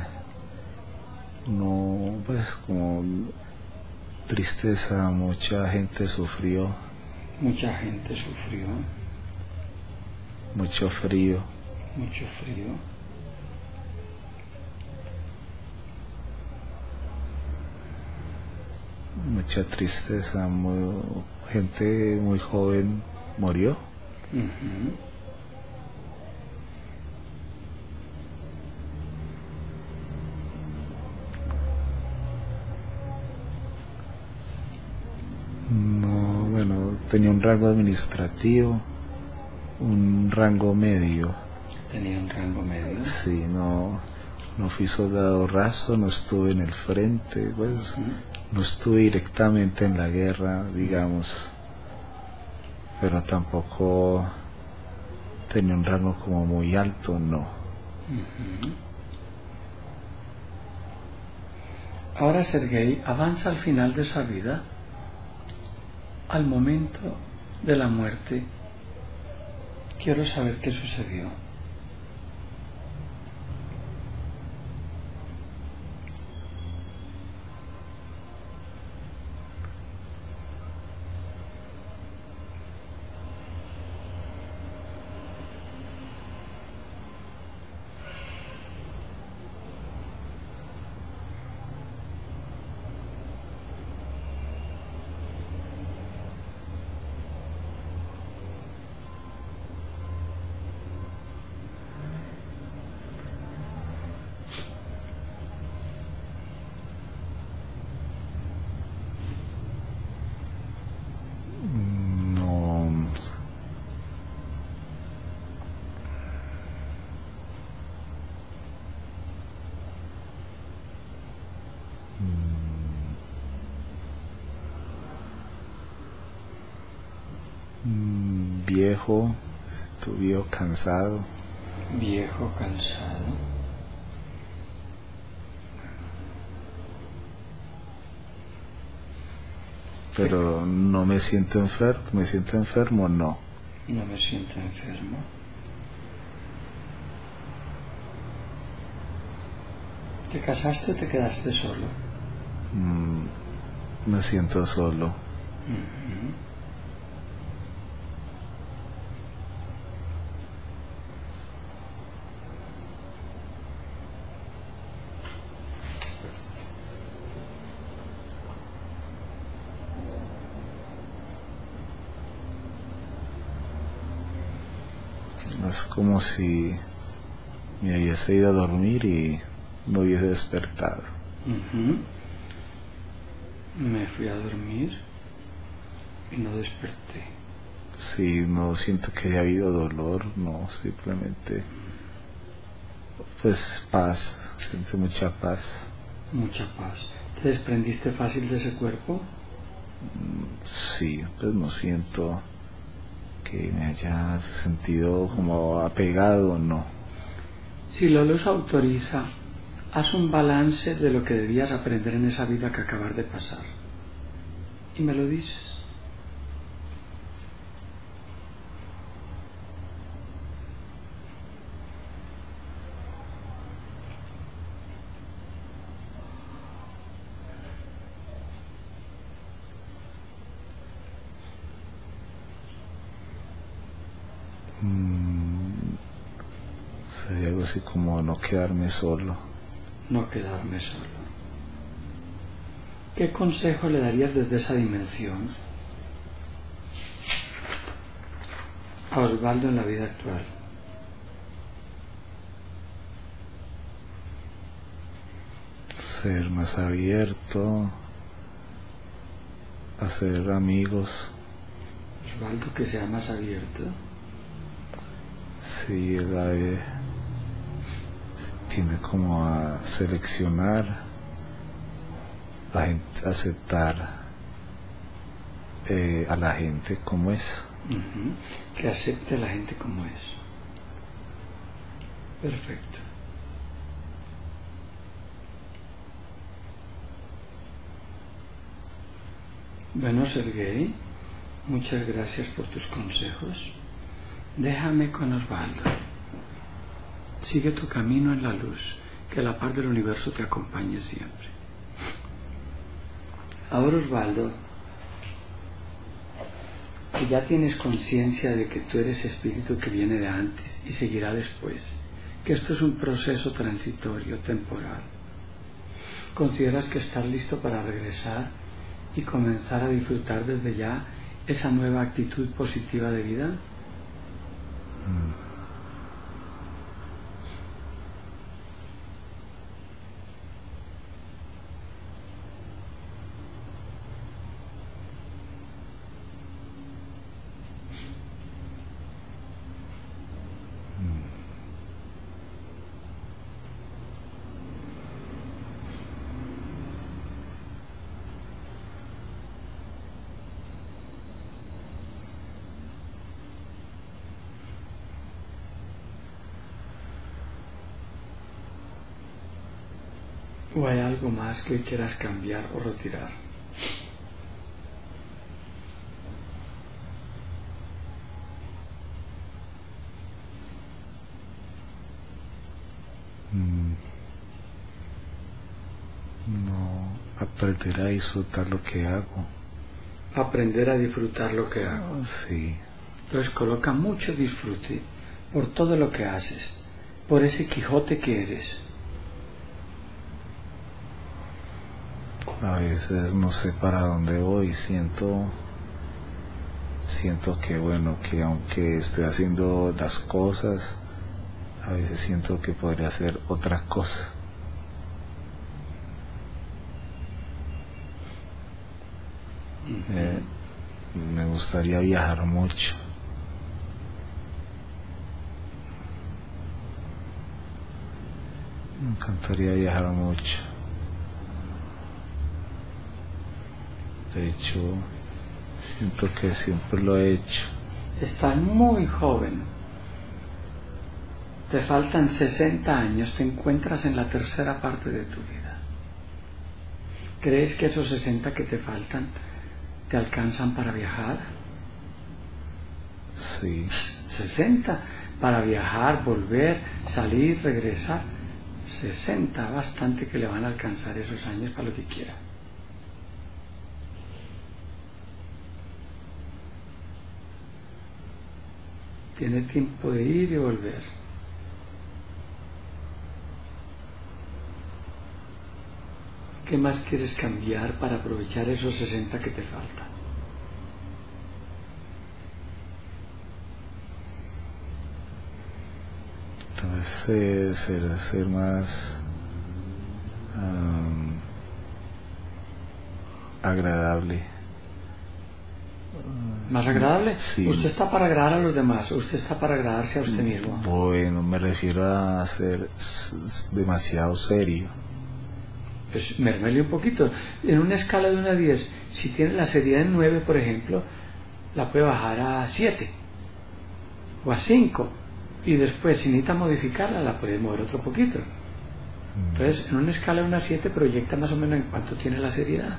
Speaker 2: no, pues como tristeza, mucha gente sufrió.
Speaker 3: Mucha gente sufrió.
Speaker 2: Mucho frío.
Speaker 3: Mucho frío.
Speaker 2: Mucha tristeza, muy, gente muy joven murió.
Speaker 3: Uh-huh.
Speaker 2: No, bueno, tenía un rango administrativo, un rango medio.
Speaker 3: Tenía un rango medio.
Speaker 2: Sí, no, no fui soldado raso, no estuve en el frente, pues, uh-huh. No estuve directamente en la guerra, digamos, pero tampoco tenía un rango como muy alto, no.
Speaker 3: Uh-huh. Ahora Sergei avanza al final de esa vida, al momento de la muerte. Quiero saber qué sucedió.
Speaker 2: Viejo, estuve cansado.
Speaker 3: Viejo, cansado.
Speaker 2: Pero no me siento enfermo, ¿me siento enfermo? No.
Speaker 3: No me siento enfermo. ¿Te casaste o te quedaste solo?
Speaker 2: Mm, me siento solo.
Speaker 3: Uh-huh.
Speaker 2: Es como si me hubiese ido a dormir y no hubiese despertado.
Speaker 3: Uh-huh. Me fui a dormir y no desperté.
Speaker 2: Sí, no siento que haya habido dolor, no, simplemente pues paz, siento mucha paz.
Speaker 3: Mucha paz. ¿Te desprendiste fácil de ese cuerpo?
Speaker 2: Sí, pues no siento que me haya sentido como apegado, no.
Speaker 3: Si lo los autoriza, haz un balance de lo que debías aprender en esa vida que acabas de pasar. Y me lo dices.
Speaker 2: Mm, sería algo así como no quedarme solo.
Speaker 3: No quedarme solo. ¿Qué consejo le darías desde esa dimensión a Osvaldo en la vida actual?
Speaker 2: Ser más abierto, hacer amigos.
Speaker 3: Osvaldo, que sea más abierto.
Speaker 2: Sí, él eh, tiende como a seleccionar, a gente, aceptar eh, a la gente como es.
Speaker 3: Uh-huh. Que acepte a la gente como es. Perfecto. Bueno, Sergei, muchas gracias por tus consejos. Déjame con Osvaldo. Sigue tu camino en la luz, que la paz del universo te acompañe siempre. Ahora, Osvaldo, que ya tienes conciencia de que tú eres espíritu que viene de antes y seguirá después, que esto es un proceso transitorio, temporal, ¿consideras que estás listo para regresar y comenzar a disfrutar desde ya esa nueva actitud positiva de vida?
Speaker 2: Mm.
Speaker 3: ¿O hay algo más que hoy quieras cambiar o retirar?
Speaker 2: Mm. No, aprender a disfrutar lo que hago.
Speaker 3: Aprender a disfrutar lo que hago.
Speaker 2: Sí.
Speaker 3: Entonces coloca mucho disfrute por todo lo que haces, por ese Quijote que eres.
Speaker 2: A veces no sé para dónde voy, siento siento que bueno, que aunque estoy haciendo las cosas, a veces siento que podría hacer otra cosa. Uh-huh. eh, me gustaría viajar mucho. Me encantaría viajar mucho. De hecho, siento que siempre lo he hecho.
Speaker 3: Estás muy joven. Te faltan sesenta años, te encuentras en la tercera parte de tu vida. ¿Crees que esos sesenta que te faltan te alcanzan para viajar?
Speaker 2: Sí.
Speaker 3: sesenta para viajar, volver, salir, regresar. sesenta, bastante que le van a alcanzar esos años para lo que quiera. Tiene tiempo de ir y volver. ¿Qué más quieres cambiar para aprovechar esos sesenta que te faltan?
Speaker 2: Tal vez ser, ser, ser más um, agradable.
Speaker 3: ¿Más agradable?
Speaker 2: Sí.
Speaker 3: ¿Usted está para agradar a los demás o usted está para agradarse a usted mismo?
Speaker 2: Bueno, me refiero a ser demasiado serio.
Speaker 3: Pues mermele un poquito. En una escala de uno a diez, si tiene la seriedad en nueve, por ejemplo, la puede bajar a siete o a cinco. Y después, si necesita modificarla, la puede mover otro poquito. Entonces, en una escala de uno a siete, proyecta más o menos en cuánto tiene la seriedad.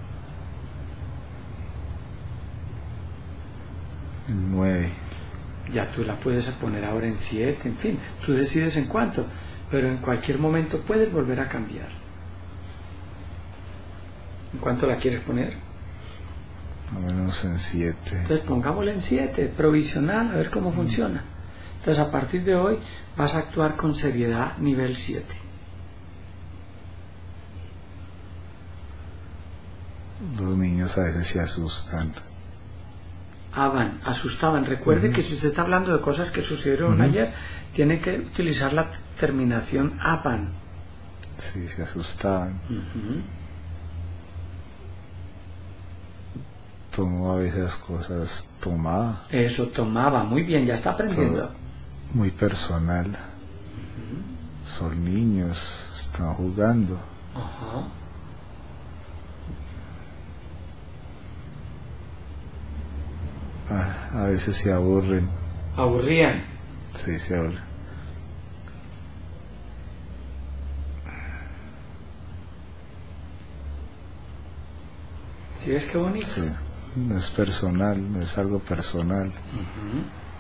Speaker 2: nueve.
Speaker 3: Ya tú la puedes poner ahora en siete, en fin, tú decides en cuánto, pero en cualquier momento puedes volver a cambiar. ¿En cuánto la quieres poner?
Speaker 2: Al menos en siete.
Speaker 3: Entonces pongámosla en siete, provisional, a ver cómo mm. funciona. Entonces a partir de hoy vas a actuar con seriedad nivel siete.
Speaker 2: Los niños a veces se asustan.
Speaker 3: Aban, asustaban. Recuerde uh-huh. que si usted está hablando de cosas que sucedieron uh-huh. ayer, tiene que utilizar la terminación aban.
Speaker 2: Sí, se asustaban.
Speaker 3: Uh-huh.
Speaker 2: Tomó a veces las cosas, tomaba.
Speaker 3: Eso, tomaba, muy bien, ya está aprendiendo.
Speaker 2: Todo muy personal. Uh-huh. Son niños, están jugando.
Speaker 3: Ajá. Uh-huh.
Speaker 2: Ah, a veces se aburren.
Speaker 3: ¿Aburrían?
Speaker 2: Sí, se aburren.
Speaker 3: ¿Sí ves qué bonito?
Speaker 2: Sí, no es personal, no es algo personal.
Speaker 3: Uh-huh.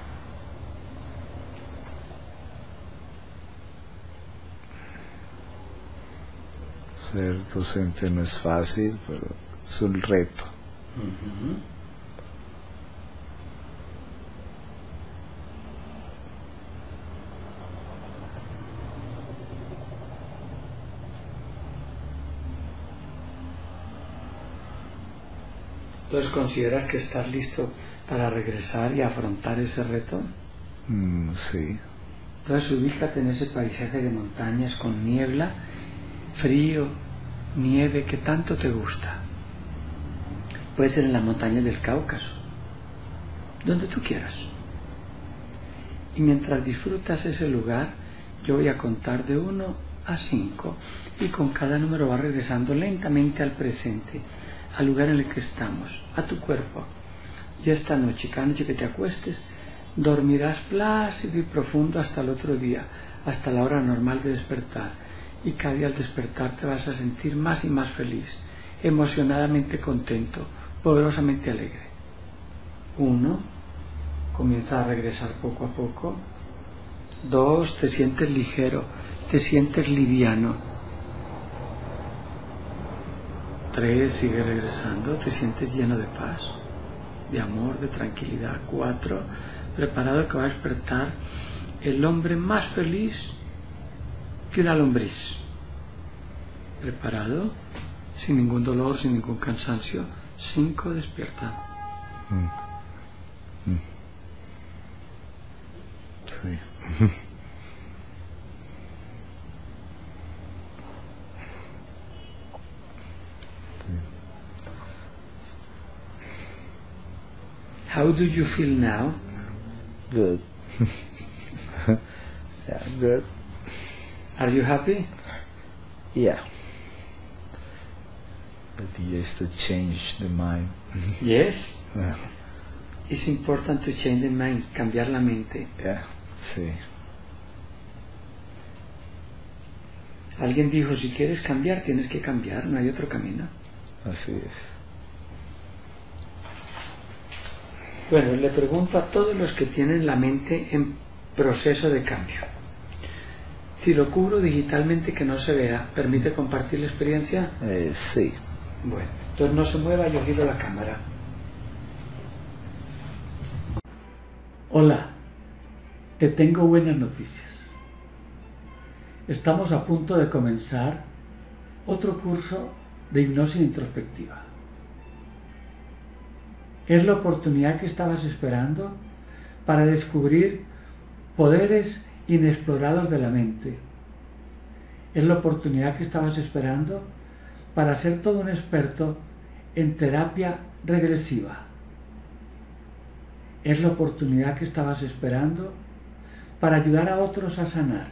Speaker 2: Ser docente no es fácil, pero es un reto.
Speaker 3: Uh-huh. Entonces, ¿consideras que estás listo para regresar y afrontar ese reto?
Speaker 2: Mm, sí.
Speaker 3: Entonces, ubícate en ese paisaje de montañas con niebla, frío, nieve que tanto te gusta. Puede ser en las montañas del Cáucaso, donde tú quieras. Y mientras disfrutas ese lugar, yo voy a contar de uno a cinco y con cada número va regresando lentamente al presente, al lugar en el que estamos, a tu cuerpo. Y esta noche, cada noche que te acuestes, dormirás plácido y profundo hasta el otro día, hasta la hora normal de despertar. Y cada día al despertar te vas a sentir más y más feliz, emocionadamente contento, poderosamente alegre. Uno, comienza a regresar poco a poco. Dos, te sientes ligero, te sientes liviano. Tres, sigue regresando, te sientes lleno de paz, de amor, de tranquilidad. Cuatro, preparado que va a despertar el hombre más feliz que una lombriz. Preparado, sin ningún dolor, sin ningún cansancio. Cinco, despierta.
Speaker 2: Mm. Mm. Sí.
Speaker 3: How do you feel now?
Speaker 2: Good. Yeah, good.
Speaker 3: Are you happy?
Speaker 2: Yeah. The idea is to change the mind.
Speaker 3: Yes.
Speaker 2: Yeah.
Speaker 3: It's important to change the mind, cambiar la mente.
Speaker 2: Yeah. Sí.
Speaker 3: Alguien dijo, si quieres cambiar, tienes que cambiar, no hay otro camino.
Speaker 2: Así es.
Speaker 3: Bueno, le pregunto a todos los que tienen la mente en proceso de cambio. Si lo cubro digitalmente que no se vea, ¿permite compartir la experiencia?
Speaker 2: Eh, sí.
Speaker 3: Bueno, entonces no se mueva, yo giro la cámara.
Speaker 1: Hola, te tengo buenas noticias. Estamos a punto de comenzar otro curso de hipnosis introspectiva. Es la oportunidad que estabas esperando para descubrir poderes inexplorados de la mente. Es la oportunidad que estabas esperando para ser todo un experto en terapia regresiva. Es la oportunidad que estabas esperando para ayudar a otros a sanar.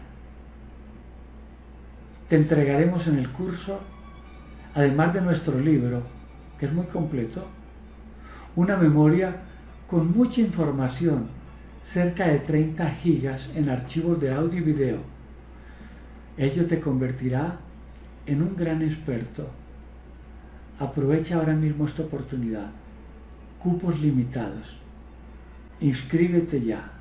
Speaker 1: Te entregaremos en el curso, además de nuestro libro, que es muy completo, una memoria con mucha información, cerca de treinta gigas en archivos de audio y video. Ello te convertirá en un gran experto. Aprovecha ahora mismo esta oportunidad. Cupos limitados. Inscríbete ya.